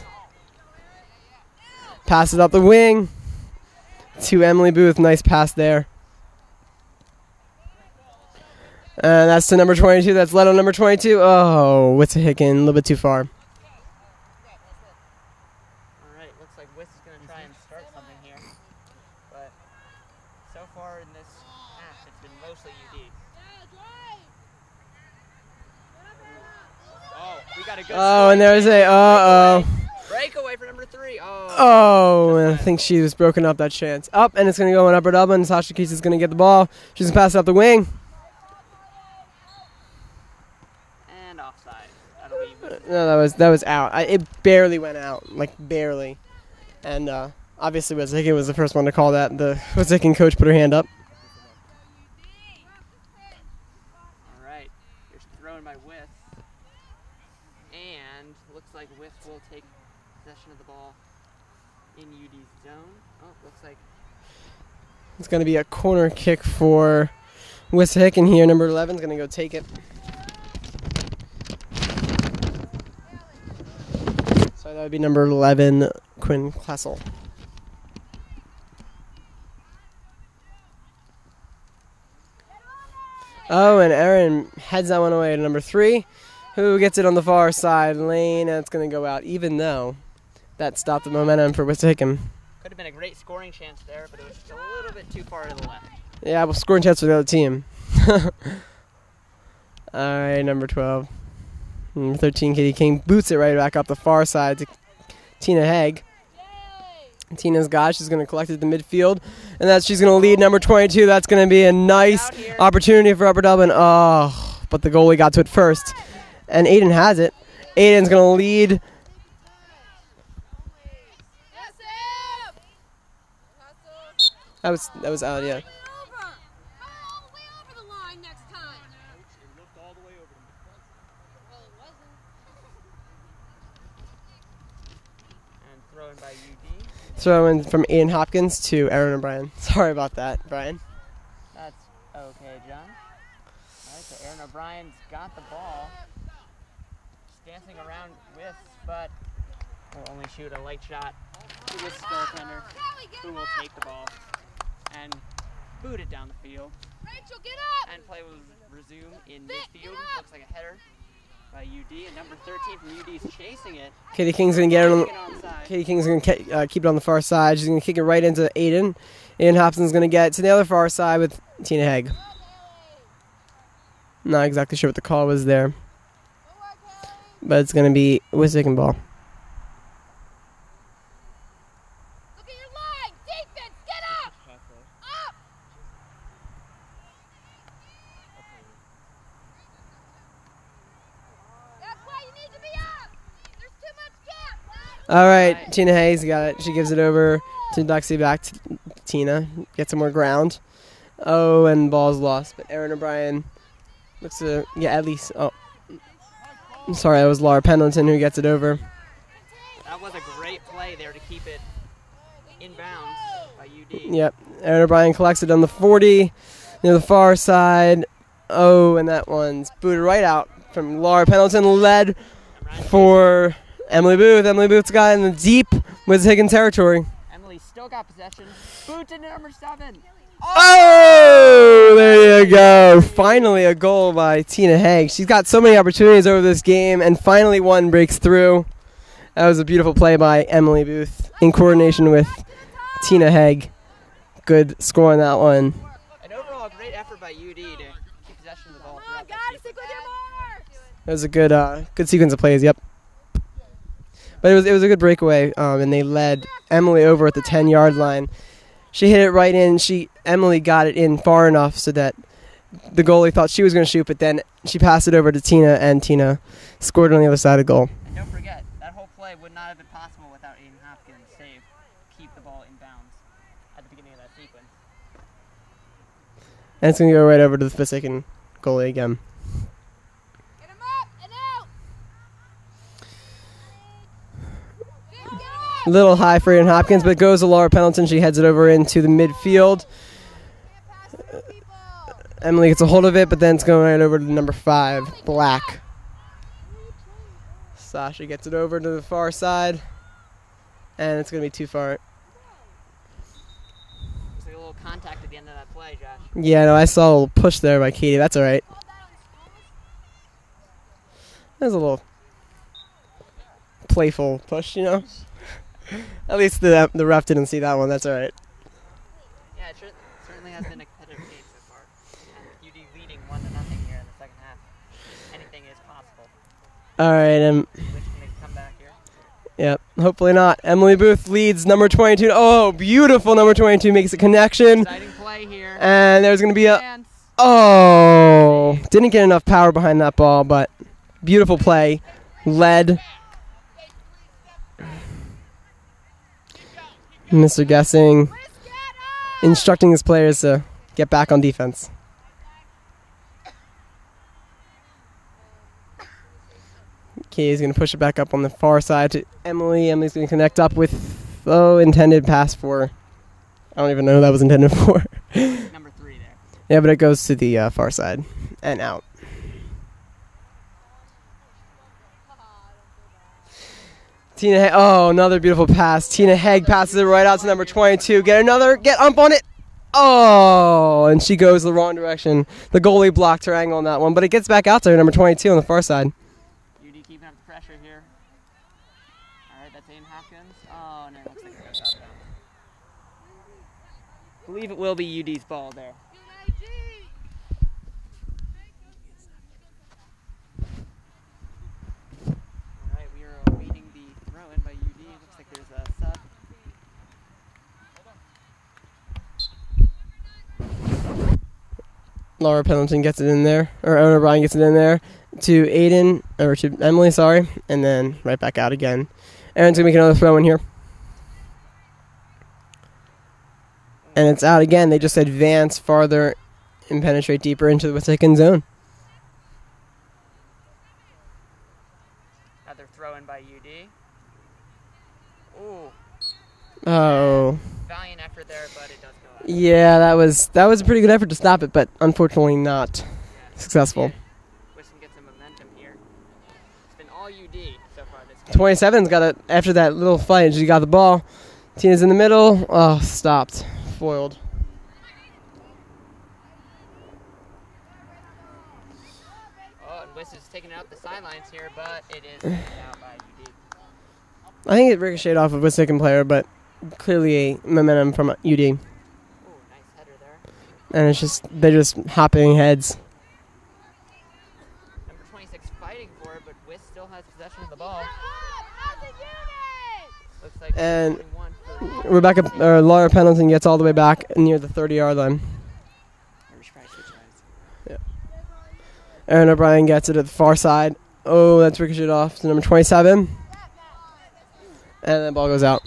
Pass it up the wing to Emily Booth. Nice pass there. And that's to number 22. That's led on number 22. Oh, Wissahickon, a little bit too far. All right, looks like Wiss is going to try and start something here. But so far in this half, it's been mostly UD. Oh, we got a good Oh, and there's a breakaway for number 3. Oh, and I think she was broken up that chance. Up, and it's going to go in upper double, and Sasha Keats is going to get the ball. She's going to pass it up the wing. And offside. That'll be No, that was out. It barely went out, like barely. And obviously Wissahickon was the first one to call that. The Wissahickon coach put her hand up. all right. Here's thrown by Wiss. And looks like Wiss will take possession of the ball in UD's zone. Oh, looks like It's going to be a corner kick for Wissahickon here. Number 11 is going to go take it. So that would be number 11, Quinn Klessel. Oh, and Aaron heads that one away to number 3, who gets it on the far side lane, and it's going to go out, even though that stopped the momentum for Wissahickon. could have been a great scoring chance there, but it was just a little bit too far to the left. Yeah, well, scoring chance for the other team. All right, number 12. Number 13, Katie King boots it right back up the far side to Tina Haig. Tina's got it. She's going to collect it to midfield, and she's going to lead number 22. That's going to be a nice opportunity for Upper Dublin. Oh, but the goalie got to it first, and Aiden has it. Aiden's going to lead. That was out, yeah. And thrown by UD. Throw in from Aiden Hopkins to Aaron O'Brien. Sorry about that, Brian. That's okay, John. All right, so Aaron O'Brien's got the ball. Just dancing around with, but will only shoot a light shot to this goaltender, who will take the ball and boot it down the field. Rachel, get up! And play will resume in midfield. Looks like a header by UD, and number 13 from UD is chasing it. Katie King's going to get it on Taking it onside. Katie King's going to keep it on the far side. She's going to kick it right into Aiden. Aiden Hopkins going to get to the other far side with Tina Haig. Not exactly sure what the call was there, but it's going to be Wissahickon ball. Look at your line! Defense, get up! Up! That's why you need to be up! There's too much gap! All right, Tina Hayes got it. She gives it over to Duxie, back to Tina. Get some more ground. Oh, and ball's lost. But Aaron O'Brien looks to get at least. Oh, I'm sorry, that was Laura Pendleton who gets it over. That was a great play there to keep it inbounds by UD. Yep, Aaron O'Brien collects it on the 40 near the far side. Oh, and that one's booted right out from Laura Pendleton, led for Emily Booth. Emily Booth's got in the deep Wissahickon territory. Emily still got possession. Boot to number 7. Oh, there you go. Finally a goal by Tina Haig. She's got so many opportunities over this game, and finally one breaks through. That was a beautiful play by Emily Booth in coordination with Tina Haig. Good score on that one. An overall great effort by UD to keep possession of the ball. Come on, guys, stick with your marks! It was a good sequence of plays, yep. But it was a good breakaway, and they led Emily over at the 10-yard line. She hit it right in. Emily got it in far enough so that the goalie thought she was going to shoot, but then she passed it over to Tina, and Tina scored on the other side of the goal. And don't forget, that whole play would not have been possible without Aiden Hopkins' save to keep the ball in bounds at the beginning of that sequence. And it's going to go right over to the Wissahickon goalie again. Get him up and out! A little high for Aiden Hopkins, but it goes to Laura Pendleton. She heads it over into the midfield. Emily gets a hold of it, but then it's going right over to number 5, Black. Sasha gets it over to the far side, and it's going to be too far. Looks like a little contact at the end of that play, Josh. Yeah, no, I saw a little push there by Katie. That's all right. There's a little playful push, you know. At least the ref didn't see that one. That's all right. Yeah, it certainly has been a competitive game so far. And UD leading 1-0 here in the second half. Anything is possible. All right, Which can make a comeback here. Yep, hopefully not. Emily Booth leads number 22. Oh, beautiful. Number 22 makes a connection. Exciting play here. And there's going to be a... Chance. Oh, didn't get enough power behind that ball, but beautiful play. Led. Mr. Guessing instructing his players to get back on defense. Kay is going to push it back up on the far side to Emily. Emily's going to connect up with, intended pass for, I don't even know who that was intended for. Number 3 there. Yeah, but it goes to the far side and out. Tina Haig, another beautiful pass. Tina Haig passes it right out to number 22. Get up on it. Oh, and she goes the wrong direction. The goalie blocked her angle on that one, but it gets back out to her, number 22 on the far side. UD keeping up the pressure here. All right, that's Aiden Hopkins. Oh, no, it looks like it goes out of bounds. I believe it will be UD's ball there. All right, we are awaiting the throw-in by UD. It looks like there's a sub. Laura Pendleton gets it in there, or Aaron O'Brien gets it in there to Aiden, or to Emily, sorry, and then right back out again. Aaron's going to make another throw in here. And it's out again. They just advance farther and penetrate deeper into the second zone. Another throw-in by UD. Ooh, Oh. valiant effort there, but it does go out. Yeah, that was a pretty good effort to stop it, but unfortunately not successful. Wisdom gets some momentum here. It's been all UD so far this game. 27's got it after that little fight. She got the ball. Tina's in the middle. Oh, stopped. Foiled. Oh, and Wiss is taking out the sidelines here, but it is taken out by UD. I think it ricocheted off of a second player, but clearly a momentum from UD. Ooh, nice header there. And they're just hopping heads. Number 26 fighting for it, but Wiss still has possession of the ball. Looks like And 21 for Laura Pendleton gets all the way back near the 30-yard line. we should probably switch sides. Aaron O'Brien gets it at the far side. Oh, that's ricocheted off to number 27. And the ball goes out.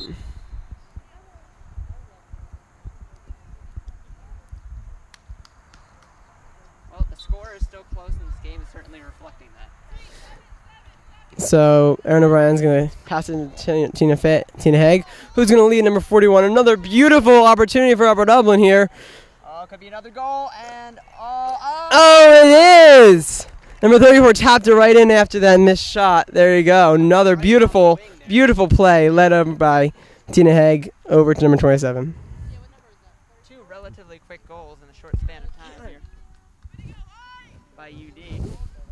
Well, the score is still close, and this game is certainly reflecting that. So Aaron O'Brien's going to pass it to Tina Haig, who's going to lead number 41. Another beautiful opportunity for Upper Dublin here. Oh, could be another goal, and Oh, it is! Number 34 tapped it right in after that missed shot. There you go. Another beautiful, beautiful play led up by Tina Haig over to number 27. two relatively quick goals in a short span of time here by UD.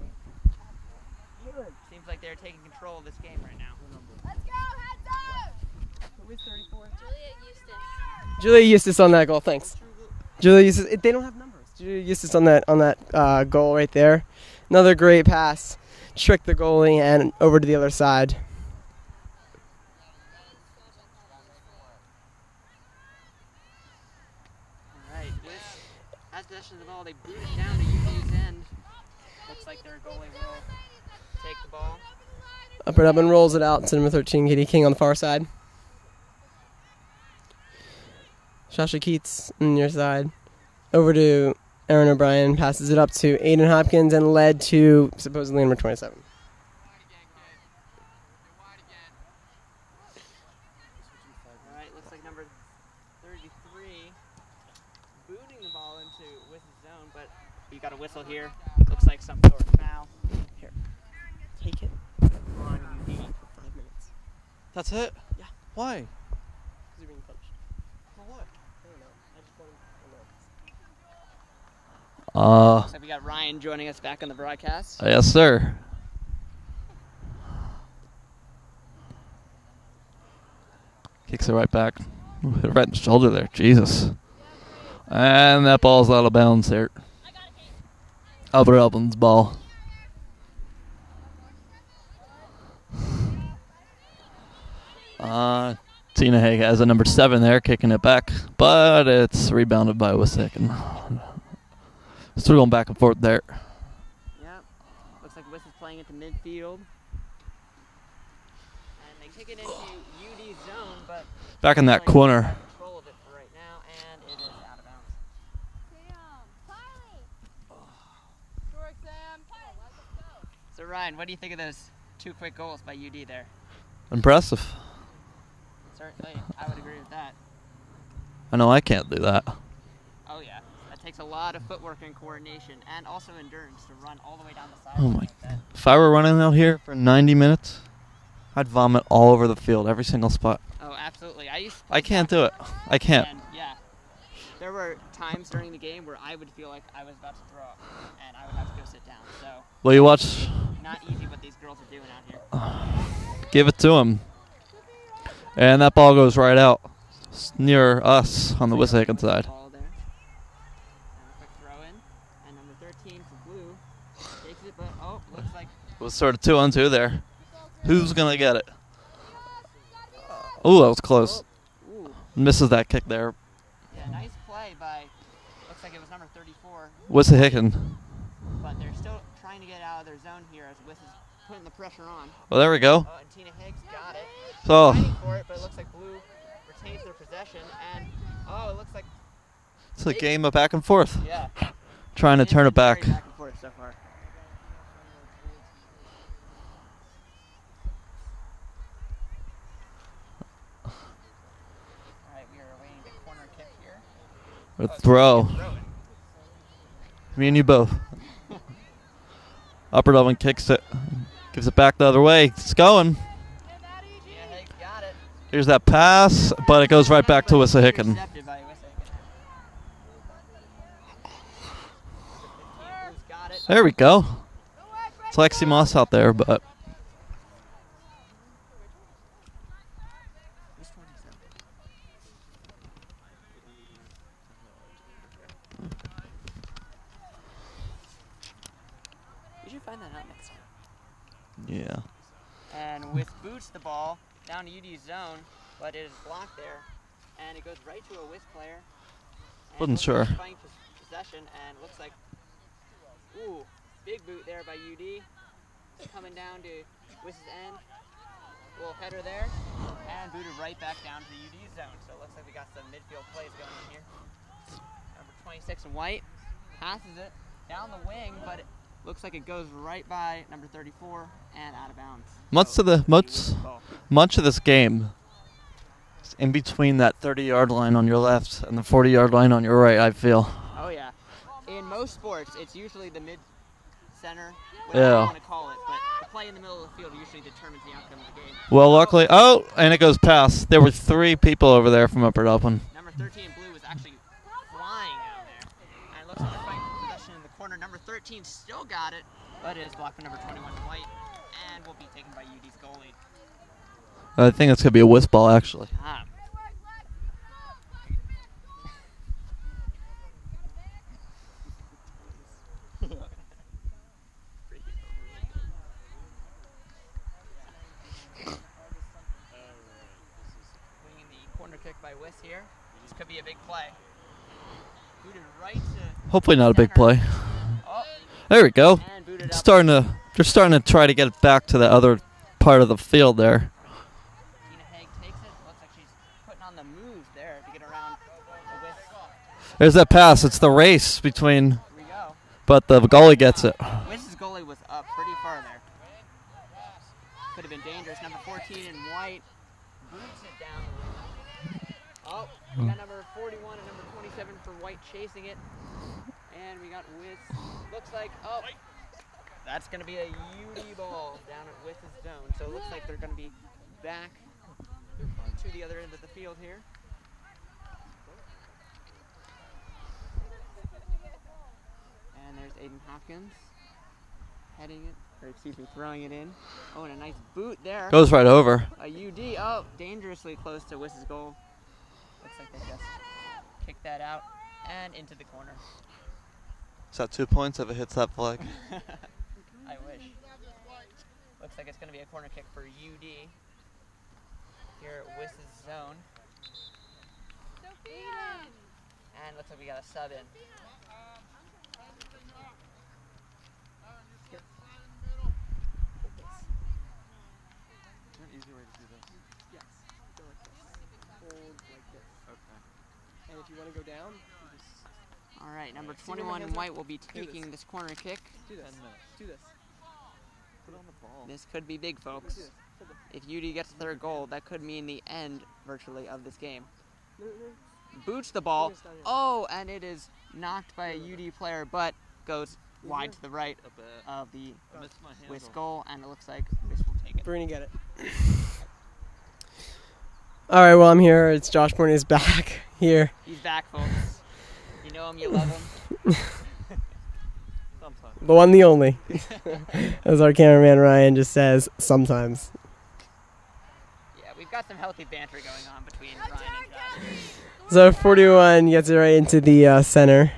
Seems like they're taking control of this game right now. Let's go, heads up! Who is 34? Julia Eustace on that goal. Thanks. Julia Eustace. They don't have numbers. Julia Eustace on that goal right there. Another great pass. Tricked the goalie and over to the other side. Alright, Wiss has possession of the ball. They boot it down to UD's end. Looks like their goalie will take the ball. Upper Dublin rolls it out to number 13, Katie King on the far side. Shasha Keats on your side. Over to Aaron O'Brien, passes it up to Aiden Hopkins and led to supposedly number 27. Alright, looks like number 33 booting the ball into Wiss's zone, but you got a whistle here. Looks like some sort of foul. Here. Take it. On UD. 5 minutes. That's it? Yeah. Why? You're being punished. For what? I don't know. I just wanted to know. Looks like we got Ryan joining us back on the broadcast. Yes, sir. Kicks it right back. Hit right in the shoulder there. Jesus. And that ball's out of bounds there. Albert Elvin's ball. Tina Haig has a number 7 there, kicking it back, but it's rebounded by Wissahickon. Still going back and forth there. Yep. Looks like Wiss is playing into midfield. And they kick it into UD zone, but Back in that Like, corner. have control of it for right now, and it is out of bounds. So Ryan, what do you think of those 2 quick goals by UD there? Impressive. Certainly, I would agree with that. I know I can't do that. Oh yeah, that takes a lot of footwork and coordination, and also endurance to run all the way down the side. Oh my like that. If I were running out here for 90 minutes, I'd vomit all over the field, every single spot. Oh, absolutely. I can't do it. I can't. And yeah, there were times during the game where I would feel like I was about to throw up, and I would have to go sit down. So Well, you watch. not easy what these girls are doing out here. Give it to him. And that ball goes right out. Near us on the Wissahickon side. Ball there. And a quick throw in, and number 13 for Blue takes it, but oh, looks like It was sort of 2-on-2 there. Who's going to get it? Oh, that was close. ooh, Misses that kick there. yeah, nice play by. Looks like it was number 34. Wissahickon. But they're still trying to get out of their zone here as Wiss is putting the pressure on. Well, there we go. Oh, and Tina Higgs got it. So, Fighting for it, but it looks like Blue retains their possession, and oh, it looks like it's a game of back and forth. yeah, Trying to it's turn been it back. very back and forth so far. All right, we are awaiting the corner kick here. A throw. Throw it. Me and you both. Upper Dublin kicks it. Gives it back the other way. It's going. Tina Higgs got it. Here's that pass, but it goes right back to Wissahickon. Intercepted by Wissahickon. Blue's got it. There we go. It's Lexi Moss out there, but Who's 27? You should find that out next time. yeah. And with boots the ball down to UD's zone, but it is blocked there, and it goes right to a Wiss player. And Wasn't looks like sure. fighting for possession, and looks like, ooh, big boot there by UD. Coming down to Wiss's end. Little header there, and booted right back down to the UD zone. So it looks like we got some midfield plays going on here. Number 26 in white passes it down the wing, but it looks like it goes right by number 34 and out of bounds. Much of this game is in between that 30-yard line on your left and the 40-yard line on your right, I feel. Oh yeah. In most sports, it's usually the mid-center, whatever Yeah. you want to call it, but the play in the middle of the field usually determines the outcome of the game. Well, luckily, and it goes past. There were 3 people over there from Upper Dublin. Number 13 Blue was actually flying down there. And it looks like they're fighting for possession in the corner. Number 13 still got it, but it is blocked by number 21 White, and will be taken by UD's goalie. I think it's going to be a whist ball, actually. Ah. Winning the corner kick by Wiss here. This could be a big play. Booted right to Hopefully not a big center. play. Oh, There we go. and booted They're up. starting to try to get it back to the other part of the field there. Tina Haig takes it. Looks like she's putting on the move there to get around the Wiss. There's that pass. It's the race between, Here we go. but the goalie gets it. Wiss's goalie was up pretty far there. Could have been dangerous. Number 14 in white boots it down the wing. Oh, we got number 41 and number 27 for white chasing it. And we got Wiss. Looks like, oh, that's going to be a UD ball down at Wiss's zone. So it looks like they're going to be back to the other end of the field here. And there's Aiden Hopkins heading it or excuse me, throwing it in. Oh, and a nice boot there. Goes right over. A UD, oh, dangerously close to Wiss's goal. Looks like they just kicked that out and into the corner. Is that 2 points if it hits that flag? I wish. Looks like it's going to be a corner kick for UD here at Wiss's zone. And looks like we got a sub in. An easy way to do this. Yes. Go like this. Hold like this. Okay. And if you want to go down, you just All right, number See where my 21 hands are? White will be this. taking this corner kick. do this. 10 minutes. Do this. Put it on the ball. This could be big, Do folks. this. Hold it. If UD gets their goal, that could mean the end, virtually, of this game. No, no. Boots the ball. Fingers down here. Oh, and it is knocked by a UD player, but goes wide to the right A bit. of the I missed my handle. Wiss goal, and it looks like Wiss will take it. Bruni, get it. All right, well, I'm here. It's Josh Bruni's back here. He's back, folks. You know him, you love him. Sometimes. The one, the only. As our cameraman Ryan just says, sometimes. Yeah, we've got some healthy banter going on between Ryan and Josh. So 41 gets it right into the center.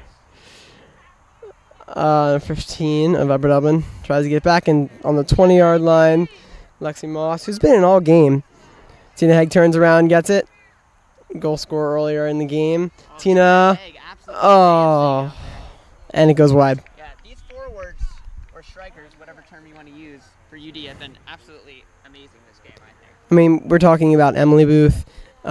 15 of Upper Dublin tries to get back in on the 20-yard line. Lexi Moss, who's been in all game. Tina Haig turns around, gets it. Goal scorer earlier in the game. Oh, Tina. Haig, absolutely Oh. dancing out there. And it goes wide. Yeah, these forwards, or strikers, whatever term you want to use, for UD have been absolutely amazing this game, I think. I mean, we're talking about Emily Booth,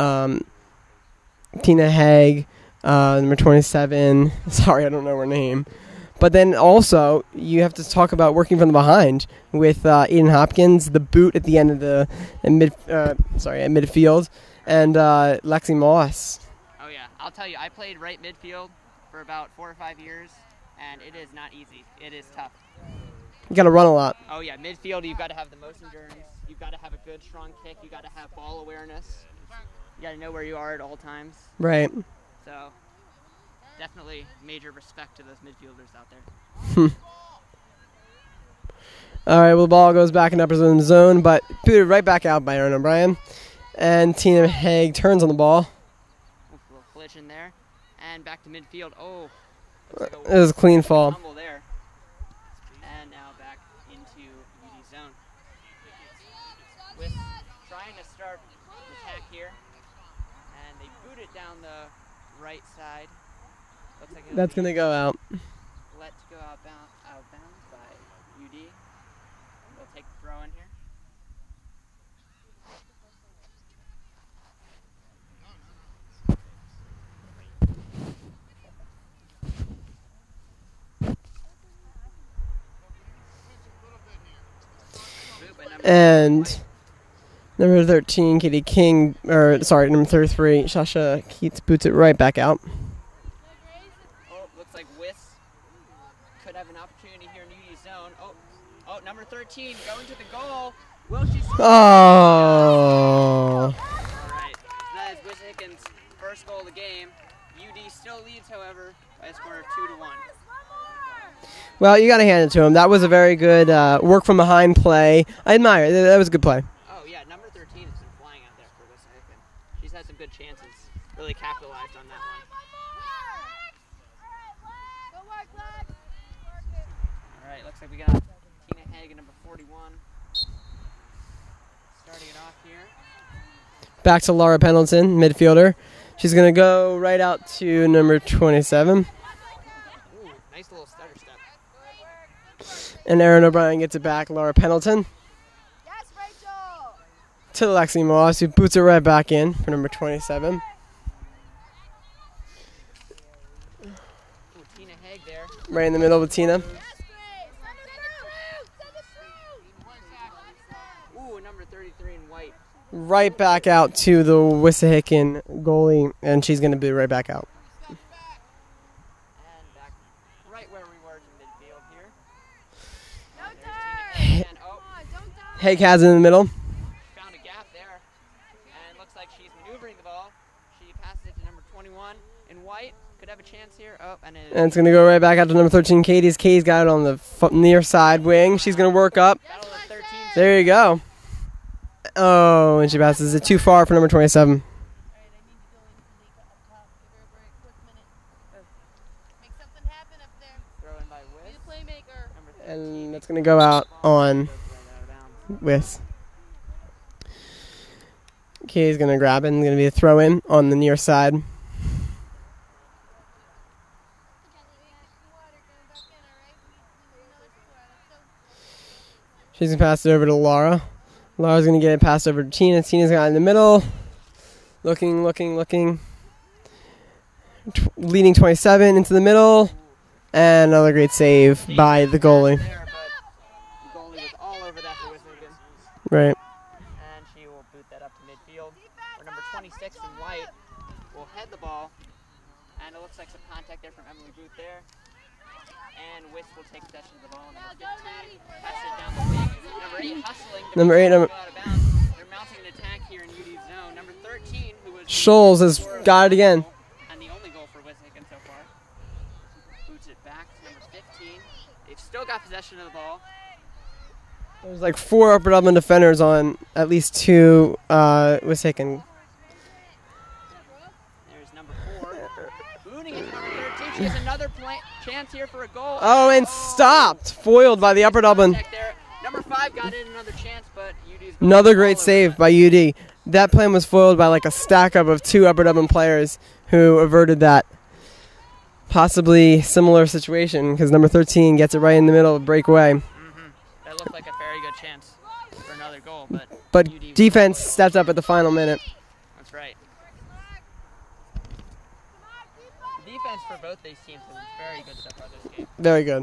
Tina Haig, number 27. Sorry, I don't know her name. But then also, you have to talk about working from the behind with Eden Hopkins, the boot at the end of the at midfield, and Lexi Moss. Oh yeah, I'll tell you, I played right midfield for about 4 or 5 years, and it is not easy. It is tough. You got to run a lot. Oh yeah, midfield, you've got to have the most endurance. You've got to have a good, strong kick. You've got to have ball awareness. You got to know where you are at all times. Right. So, definitely major respect to those midfielders out there. All right, well, the ball goes back in upper zone, but booted right back out by Aaron O'Brien. And Tina Haig turns on the ball. Oof, a little collision there. And back to midfield. Oh, looks like It was a clean fall. tumble there. And now back into UD zone. With trying to start the attack here. And they boot it down the right side. Looks like it'll That's be going to go out. let go outbound by UD. They'll take the throw in here. Boot by number And number 13, Katie King, number 33, Sasha Keats boots it right back out. Oh, looks like Wiss could have an opportunity here in UD zone. Oh, number 13 going to the goal. Will she score? Oh. All right. That is Wiss Hickens' first goal of the game. UD still leads, however, by a score of 2-1. Well, you got to hand it to him. That was a very good work from behind play. I admire it. That was a good play. Oh, yeah, number 13 has been flying out there for Wiss Hickens. She's had some good chances. Really capitalized on that one. All right, looks like we got Tina Hagen, number 41, starting it off here. Back to Laura Pendleton, midfielder. She's going to go right out to number 27. Ooh, nice little stutter step. And Aaron O'Brien gets it back. Laura Pendleton Yes, Rachel. to Lexi Moss, who boots it right back in for number 27. Ooh, Tina Haig there. Right in the middle with Tina. Ooh, number 33 in white. Right back out to the Wissahickon goalie, and she's going to be right back out. And back right where we were in midfield here. There's Tina Haig again. Oh, Haig has it in the middle. found a gap there. And looks like she's maneuvering the ball. She passes it to number 21. one in white. Could have a chance here. Oh, and And it's going to go right back out to number 13, Katie's. Katie's got it on the near side wing. She's going to work up. Battle of 13. There you go. Oh, and she passes it too far for number 27. Throw in by Wiss. Number 13. And that's going to go out on Goes right out of bounds. Wiss. Katie's going to grab it and going to be a throw in on the near side. She's going to pass it over to Laura. Laura's going to get it passed over to Tina. Tina's got it in the middle. Looking. Leading 27 into the middle. And another great save by the goalie. There, but the goalie was all over that for Wissahickon. Right. And she will boot that up to midfield. Where number 26 in white will head the ball. And it looks like some contact there from Emily Booth there. And Wiss will take possession of the ball. Number 15 passes it down the wing. Number 8 hustling. Number 8, Go out of bounds. They're mounting an attack here in UD's zone. Number 13, who was Scholes has got it again. and the only goal for Wissahickon so far. Boots it back to number 15. They've still got possession of the ball. There's like 4 Upper Dublin defenders on at least 2 Wissahickon. There's number 4. Booting it to number 13. She has another chance here for a goal. Oh, and stopped. Foiled by the Upper Dublin. Contact there. Number 5 got in another chance, but UD's Another great save by UD. That plan was foiled by like a stack up of 2 Upper Dublin players who averted that possibly similar situation because number 13 gets it right in the middle of breakaway. That looked like a very good chance for another goal, but But UD defense stepped up at the final minute. That's right. The defense for both these teams has been very good so far this game. Very good.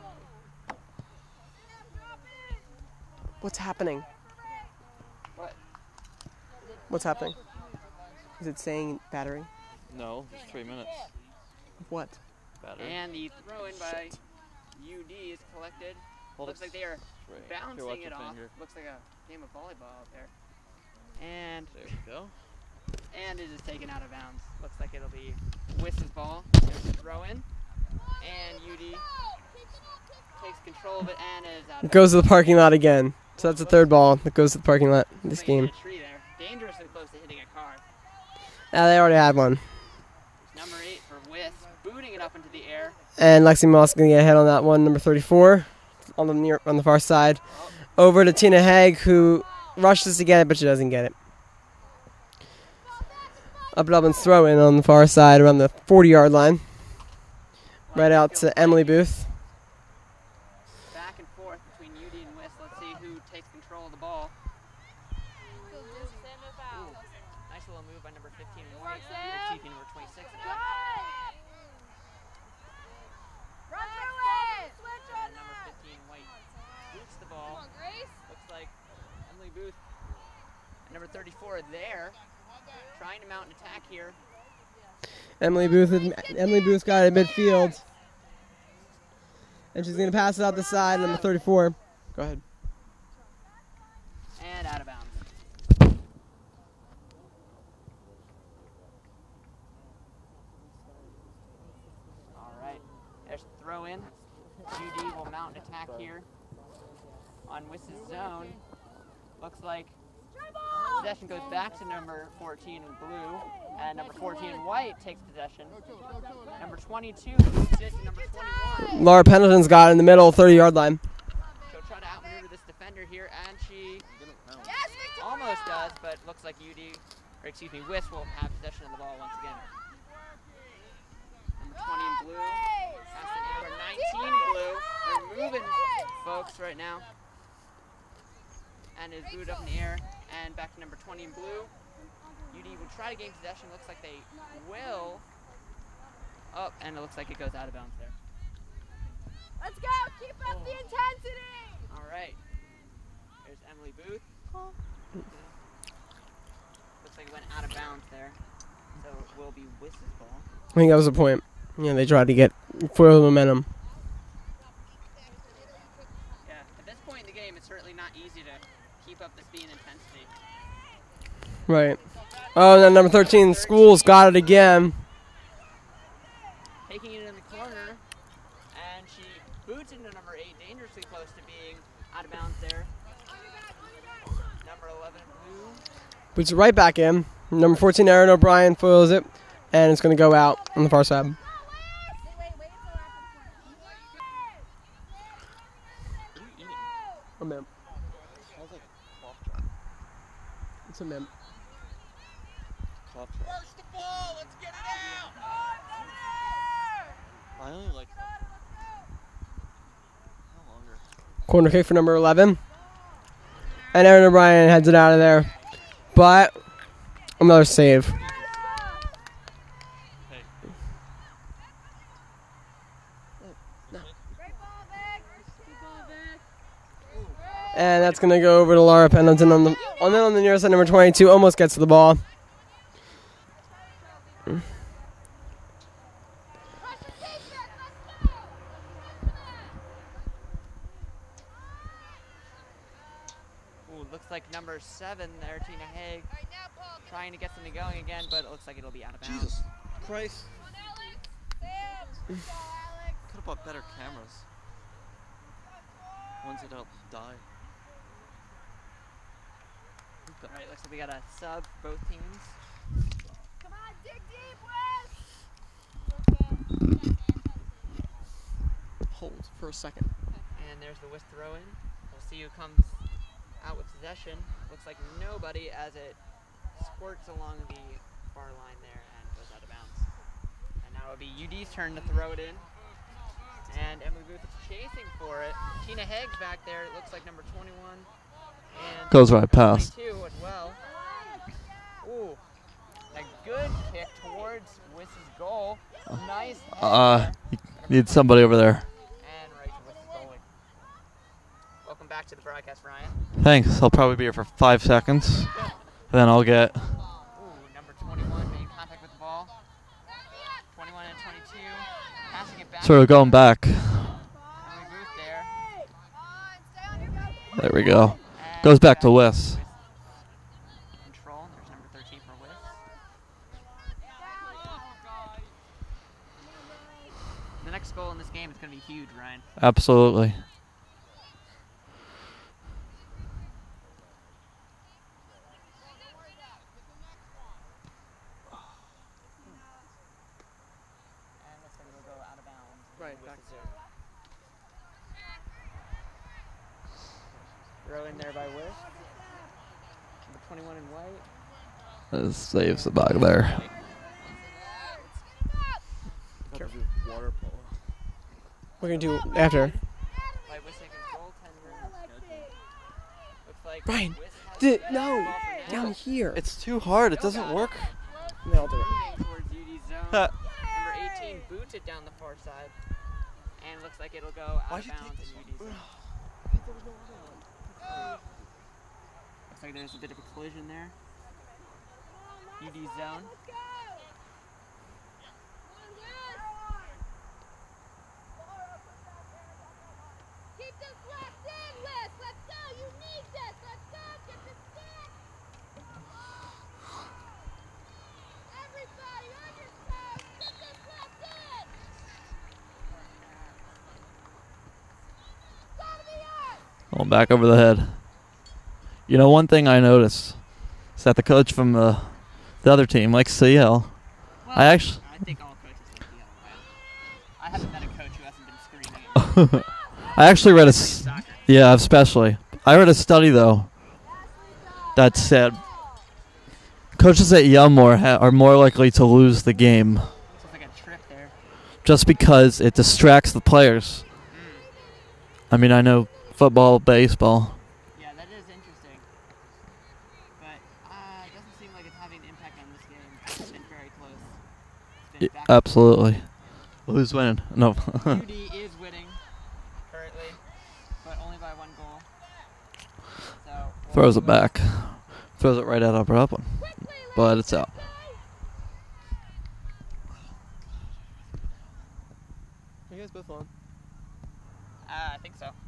What's happening? What? What's happening? Is it saying battery? No, it's 3 minutes. What? Battery. And the throw in by UD is collected. Hold Looks it like they are straight. Here, watch bouncing it your off. finger. Looks like a game of volleyball out there. And There we go. it is taken out of bounds. Looks like it'll be Wiss's ball. There's a throw in. And UD takes control of it and is out It of goes to the parking lot again. So that's the 3rd ball that goes to the parking lot this Swinging game. at a tree there. Dangerously close to hitting a car. They already had one. Number 8 for Wiss, booting it up into the air. And Lexi Moss going to get a head on that one. Number 34 on the far side. Over to Tina Haig, who rushes to get it, but she doesn't get it. Up Dublin's throw in on the far side around the 40-yard line. Right out to Emily Booth. Back and forth between UD and Wiss. Let's see who takes control of the ball. Ooh, nice little move by number 15 in white. Excuse me, number 26 in white. And number 15 in white boots the ball. Looks like Emily Booth and number 34 there, trying to mount an attack here. Emily Booth's got it at midfield. And she's going to pass it out the side, number 34. Go ahead. And out of bounds. All right, there's a throw in. UD will mount an attack here on Wiss's zone. Looks like possession goes back to number 14 in blue, and number 14 in white takes possession. Number 22 moves it to number 21. Laura Pendleton's got it in the middle, 30-yard line. She'll try to outmaneuver this defender here, and she almost does, but looks like Wiss will have possession of the ball once again. Number 20 in blue, passing number 19 in blue. They're moving folks right now. And is booed up in the air, and back to number 20 in blue. UD will try to gain possession. Looks like they will. Oh, and it looks like it goes out of bounds there. Let's go! Keep up the intensity! All right. There's Emily Booth. Looks like it went out of bounds there. So it will be Wiss's ball. I think that was the point. Yeah, they tried to get foil momentum. Yeah, at this point in the game, it's certainly not easy to keep up the speed and intensity. Right. Oh, and then number 13, Schools got it again. Puts it right back in. Number 14, Aaron O'Brien foils it, and it's going to go out on the far side. A mim. It's a mim. Where's the ball? Let's get it out! I only like no longer. Corner kick for number 11. And Aaron O'Brien heads it out of there. But another save. And that's going to go over to Laura Pendleton on the near side. Number 22 almost gets to the ball. Looks like number 7 there, Tina Haig, trying to get something going again, but it looks like it'll be out of bounds. Jesus Christ. Could have bought better cameras. Ones that don't die. All right, looks like we got a sub for both teams. Come on, dig deep, Wes! Hold for a second. And there's the West throw in. We'll see who comes out with possession. Looks like nobody as it squirts along the far line there and goes out of bounds. And now it'll be UD's turn to throw it in. And Emily Booth is chasing for it. Tina Haig's back there. It looks like number 21. And Goes right past. 22 as well. Ooh. A good kick towards Wiss's goal. Nice. You need somebody over there. And right to Wiss's goalie. Welcome back to the broadcast, Ryan. Thanks. I'll probably be here for 5 seconds. Then I'll get. Ooh, number 21 making contact with the ball. 21 and 22. Passing it back. Sort of going back. Emily Booth there. There we go. Goes back to Wiss. Control. There's number 13 for Wiss. The next goal in this game is going to be huge, Ryan. Absolutely. And looks like it'll go out of bounds. Right, back Throw in there by Wiss. Number 21 in white. That saves the back there. Water polo. We're going to do after. By Wiss Higgins goaltender. Looks like Ryan, Wiss has Did, the no, ball for now. down here. It's too hard. It doesn't work. No, I'll do it. Moving towards UD zone. Number 18 boots it down the far side. And looks like it'll go out Why'd of you take bounds this in UD zone. Looks like there's a bit of a collision there. UD zone. Keep this locked in, Wes! Let's go! You need this! Let's go! Get this back! Everybody on your toes! Get this locked in! Gotta be us! Going back over the head. You know, one thing I noticed is that the coach from the other team likes to yell. Well, I actually. I think all coaches think the other way. I haven't met a coach who hasn't been screaming at me. I actually read a. Soccer. Yeah, especially. I read a study though that said coaches that yell more are more likely to lose the game, Looks like a trip there. just because it distracts the players. I mean, I know football, baseball. Yeah, that is interesting. But it doesn't seem like it's having an impact on this game. It's been very close. It's been back and Absolutely. Who's winning? No. forth. UD is winning currently, but only by 1 goal. So Throws it back. Throws it right at upper up one. But it's out. Are you guys both on? I think so.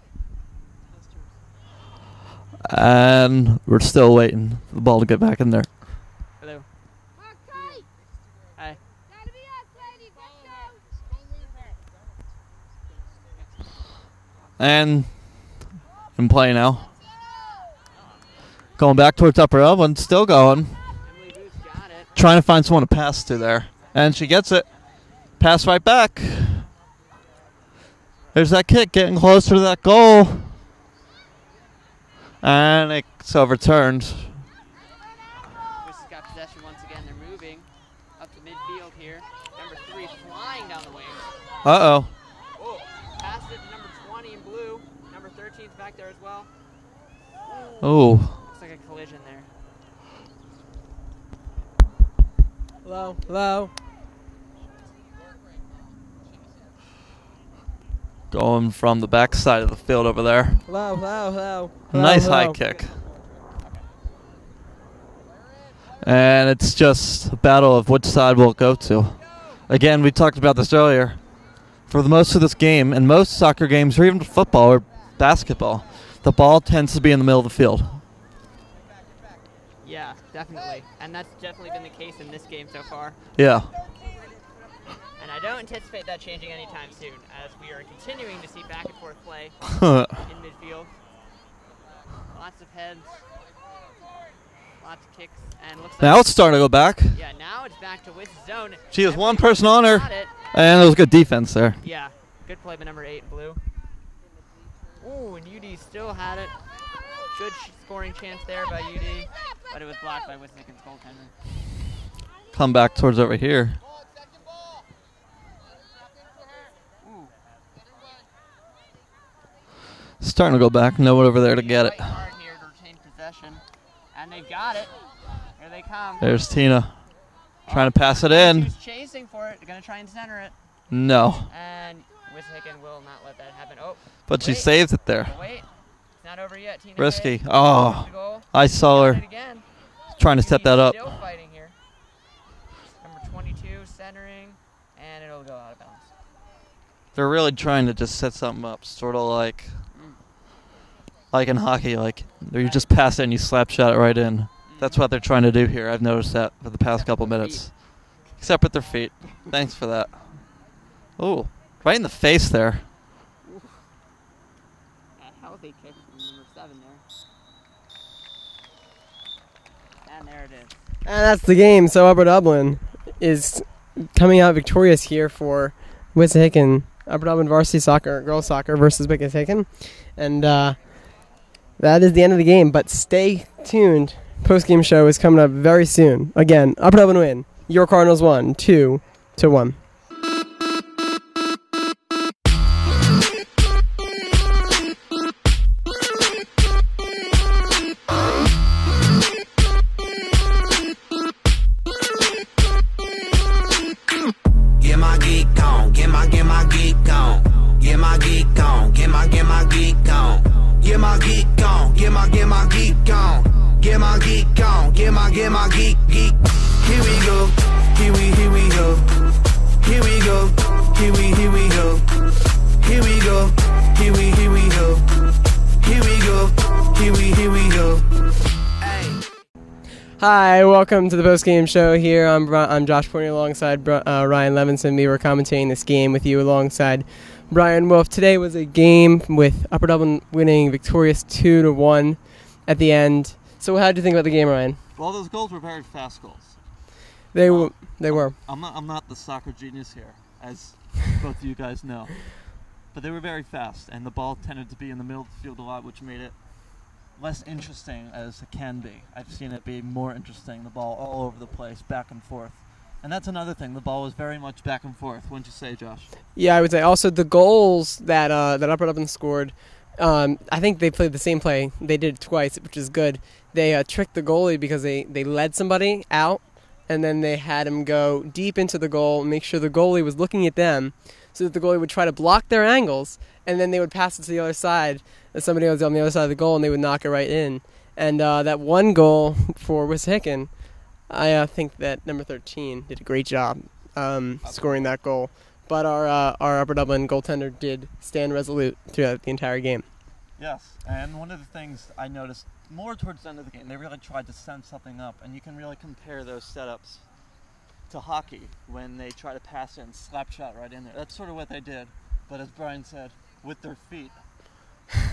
And we're still waiting for the ball to get back in there. Hello. Okay! Hi. Gotta be us, ladies! Let's go! And in play now. Going back towards Upper Elmwood, still going. Emily Booth got it. Trying to find someone to pass to there. And she gets it. Pass right back. There's that kick getting closer to that goal. And it's overturned. Wissa's got possession once again. They're moving up to midfield here. Number 3 flying down the wing. Uh-oh. Oh, passed it to number 20 in blue. Number 13's back there as well. Ooh. Looks like a collision there. Low, low. Going from the back side of the field over there. Low, low, low. Nice low. high kick. And it's just a battle of which side we'll go to. Again, we talked about this earlier. For the most of this game, and most soccer games, or even football or basketball, the ball tends to be in the middle of the field. Yeah, definitely. And that's definitely been the case in this game so far. Yeah. And I don't anticipate that changing anytime soon, as we are continuing to see back and forth play in midfield. Lots of heads, lots of kicks, and looks like Now it's starting to go back. yeah, now it's back to Wiss's zone. She has And one Wiss's person on her. got it. And there was good defense there. Yeah, good play by number 8 in blue. Ooh, and UD still had it. Good scoring chance there by UD, but it was blocked by Wissahickon's goaltender. Come back towards over here. Ooh. Starting to go back. No one over there to get it. Fighting hard here to retain possession, and they've got it. Here they come. There's Tina. Trying to pass it in. She's chasing for it. They're going to try and center it. No. And Wissahickon will not let that happen. Oh, But she wait. saved it there. Oh, wait. It's not over yet. Tina Risky. Hay. Oh. The goal. I saw Got her it again. trying to set that up. Still fighting here. Number 22 centering, and it'll go out of bounds. They're really trying to just set something up, sort of like in hockey, like you just pass it and you slap shot it right in. That's what they're trying to do here. I've noticed that for the past couple minutes. Except with their feet. Thanks for that. Oh, right in the face there. A healthy kick from number 7 there. And there it is. And that's the game. So Upper Dublin is coming out victorious here for Wissahickon. Upper Dublin varsity soccer, girls soccer versus Wissahickon. And that is the end of the game. But stay tuned. Post-game show is coming up very soon. Again, Upper Dublin win. Your Cardinals won 2-1. Get my geek on, get my geek on. Get my geek on, get my geek on. Get my geek on, get my geek on. Get my geek on, get my geek. Here we go, here we go. Here we go, here we go. Here we go, here we go. Here we go, here we go. Hey. Hi, welcome to the post-game show here. I'm Josh Pointer alongside Ryan Levinson. We were commentating this game with you alongside Brian Wolf. Today was a game with Upper Dublin winning victorious 2-1 at the end. So how did you think about the game, Ryan? Well, those goals were very fast goals. They were. I'm not the soccer genius here, as both of you guys know. But they were very fast, and the ball tended to be in the middle of the field a lot, which made it less interesting as it can be. I've seen it be more interesting, the ball all over the place, back and forth. And that's another thing, the ball was very much back and forth. Wouldn't you say, Josh? Yeah, I would say also the goals that Upper Dublin scored, I think they played the same play. They did it twice, which is good. They tricked the goalie because they led somebody out, and then they had him go deep into the goal, make sure the goalie was looking at them, so that the goalie would try to block their angles, and then they would pass it to the other side, and somebody was on the other side of the goal, and they would knock it right in. And that one goal for Wissahickon, I think that number 13 did a great job scoring that goal. But our Upper Dublin goaltender did stand resolute throughout the entire game. Yes, and one of the things I noticed more towards the end of the game, they really tried to send something up, and you can really compare those setups to hockey when they try to pass in, slap shot right in there. That's sort of what they did, but as Brian said, with their feet.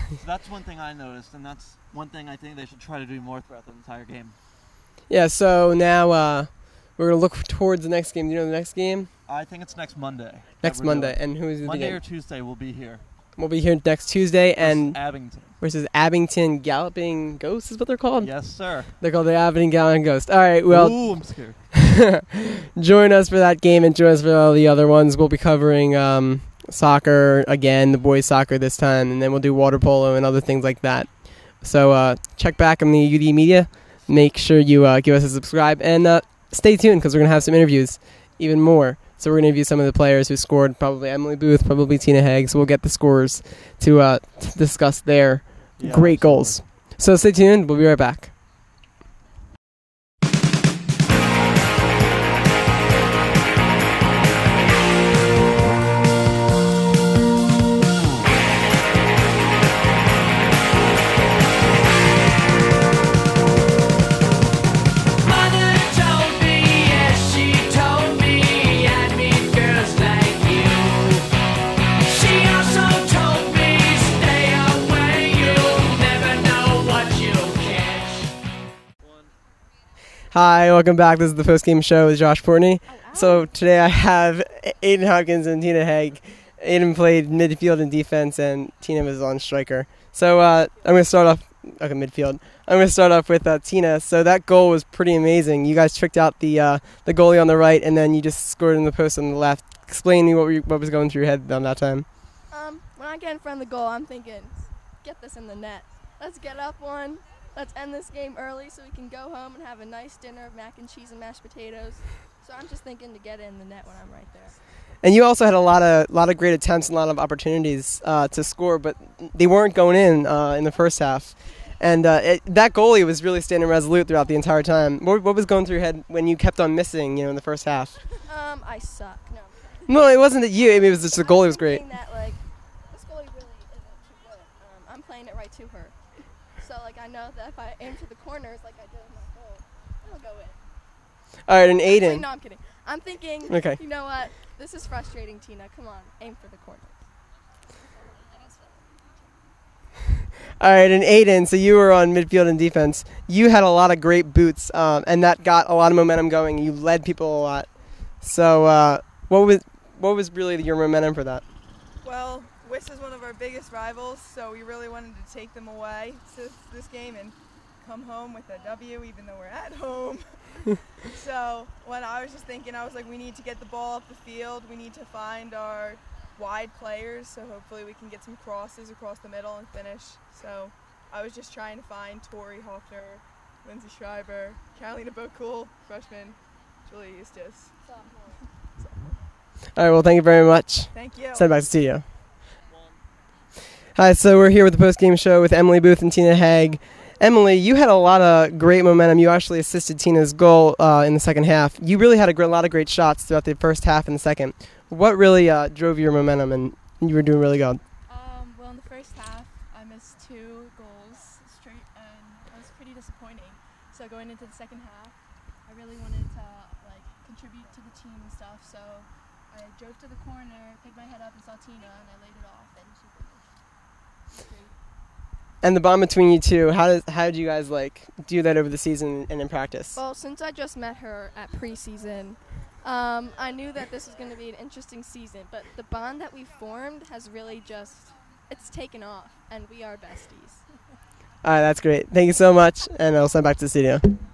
So that's one thing I noticed, and that's one thing I think they should try to do more throughout the entire game. Yeah, so now we're going to look towards the next game. Do you know the next game? I think it's next Monday. Next Monday. And who is it Monday again? or Tuesday we'll be here. We'll be here next Tuesday. And Abington. versus Abington Galloping Ghosts is what they're called? Yes, sir. They're called the Abington Galloping Ghosts. All right, well, Ooh, I'm scared. join us for that game and join us for all the other ones. We'll be covering soccer again, the boys' soccer this time, and then we'll do water polo and other things like that. So check back on the UD Media. Make sure you give us a subscribe and stay tuned because we're going to have some interviews, even more. So we're going to interview some of the players who scored, probably Emily Booth, probably Tina Haig. So we'll get the scores to discuss their great goals. So stay tuned. We'll be right back. Hi, welcome back. This is the post-game show with Josh Portney. So today I have Aiden Hopkins and Tina Haig. Aiden played midfield and defense, and Tina was on striker. So I'm going to start off, midfield. I'm going to start off with Tina. So that goal was pretty amazing. You guys tricked out the goalie on the right, and then you just scored in the post on the left. Explain to me what was going through your head on that time. When I get in front of the goal, I'm thinking, get this in the net. Let's get up one. Let's end this game early so we can go home and have a nice dinner of mac and cheese and mashed potatoes. So I'm just thinking to get it in the net when I'm right there. And you also had a lot of great attempts and a lot of opportunities to score, but they weren't going in the first half. And that goalie was really standing resolute throughout the entire time. What was going through your head when you kept on missing, in the first half? I suck. No, it wasn't that you. I mean, it was just the goalie was great. That, this goalie really isn't too good. I'm playing it right to her. So, I know that if I aim to the corners like I did in my goal, it'll go in. All right, and Aiden. Actually, no, I'm kidding. I'm thinking, okay. You know what? This is frustrating, Tina. Come on, aim for the corners. All right, and Aiden, so you were on midfield and defense. You had a lot of great boots, and that got a lot of momentum going. You led people a lot. So what was really your momentum for that? Well, Wiss is one of our biggest rivals, so we really wanted to take them away to this game and come home with a W, even though we're at home. So when I was just thinking, I was like, we need to get the ball up the field. We need to find our wide players, so hopefully we can get some crosses across the middle and finish. So I was just trying to find Tori Hoffner, Lindsay Schreiber, Carolina Bocool, freshman, Julia Eustace. All right, well, thank you very much. Thank you. Send it back to the studio. Hi, so we're here with the post-game show with Emily Booth and Tina Haig. Emily, you had a lot of great momentum. You actually assisted Tina's goal in the second half. You really had a lot of great shots throughout the first half and the second. What really drove your momentum, and you were doing really good? Well, in the first half, I missed 2 goals straight, and that was pretty disappointing. So going into the second half, I really wanted to contribute to the team and stuff. So I drove to the corner, picked my head up, and saw Tina, and I laid it off, and she finished. Great. And the bond between you two, how did you guys do that over the season and in practice? Well, since I just met her at preseason, I knew that this was going to be an interesting season, but the bond that we formed has really it's taken off, and we are besties. All right, that's great. Thank you so much, and I'll send back to the studio.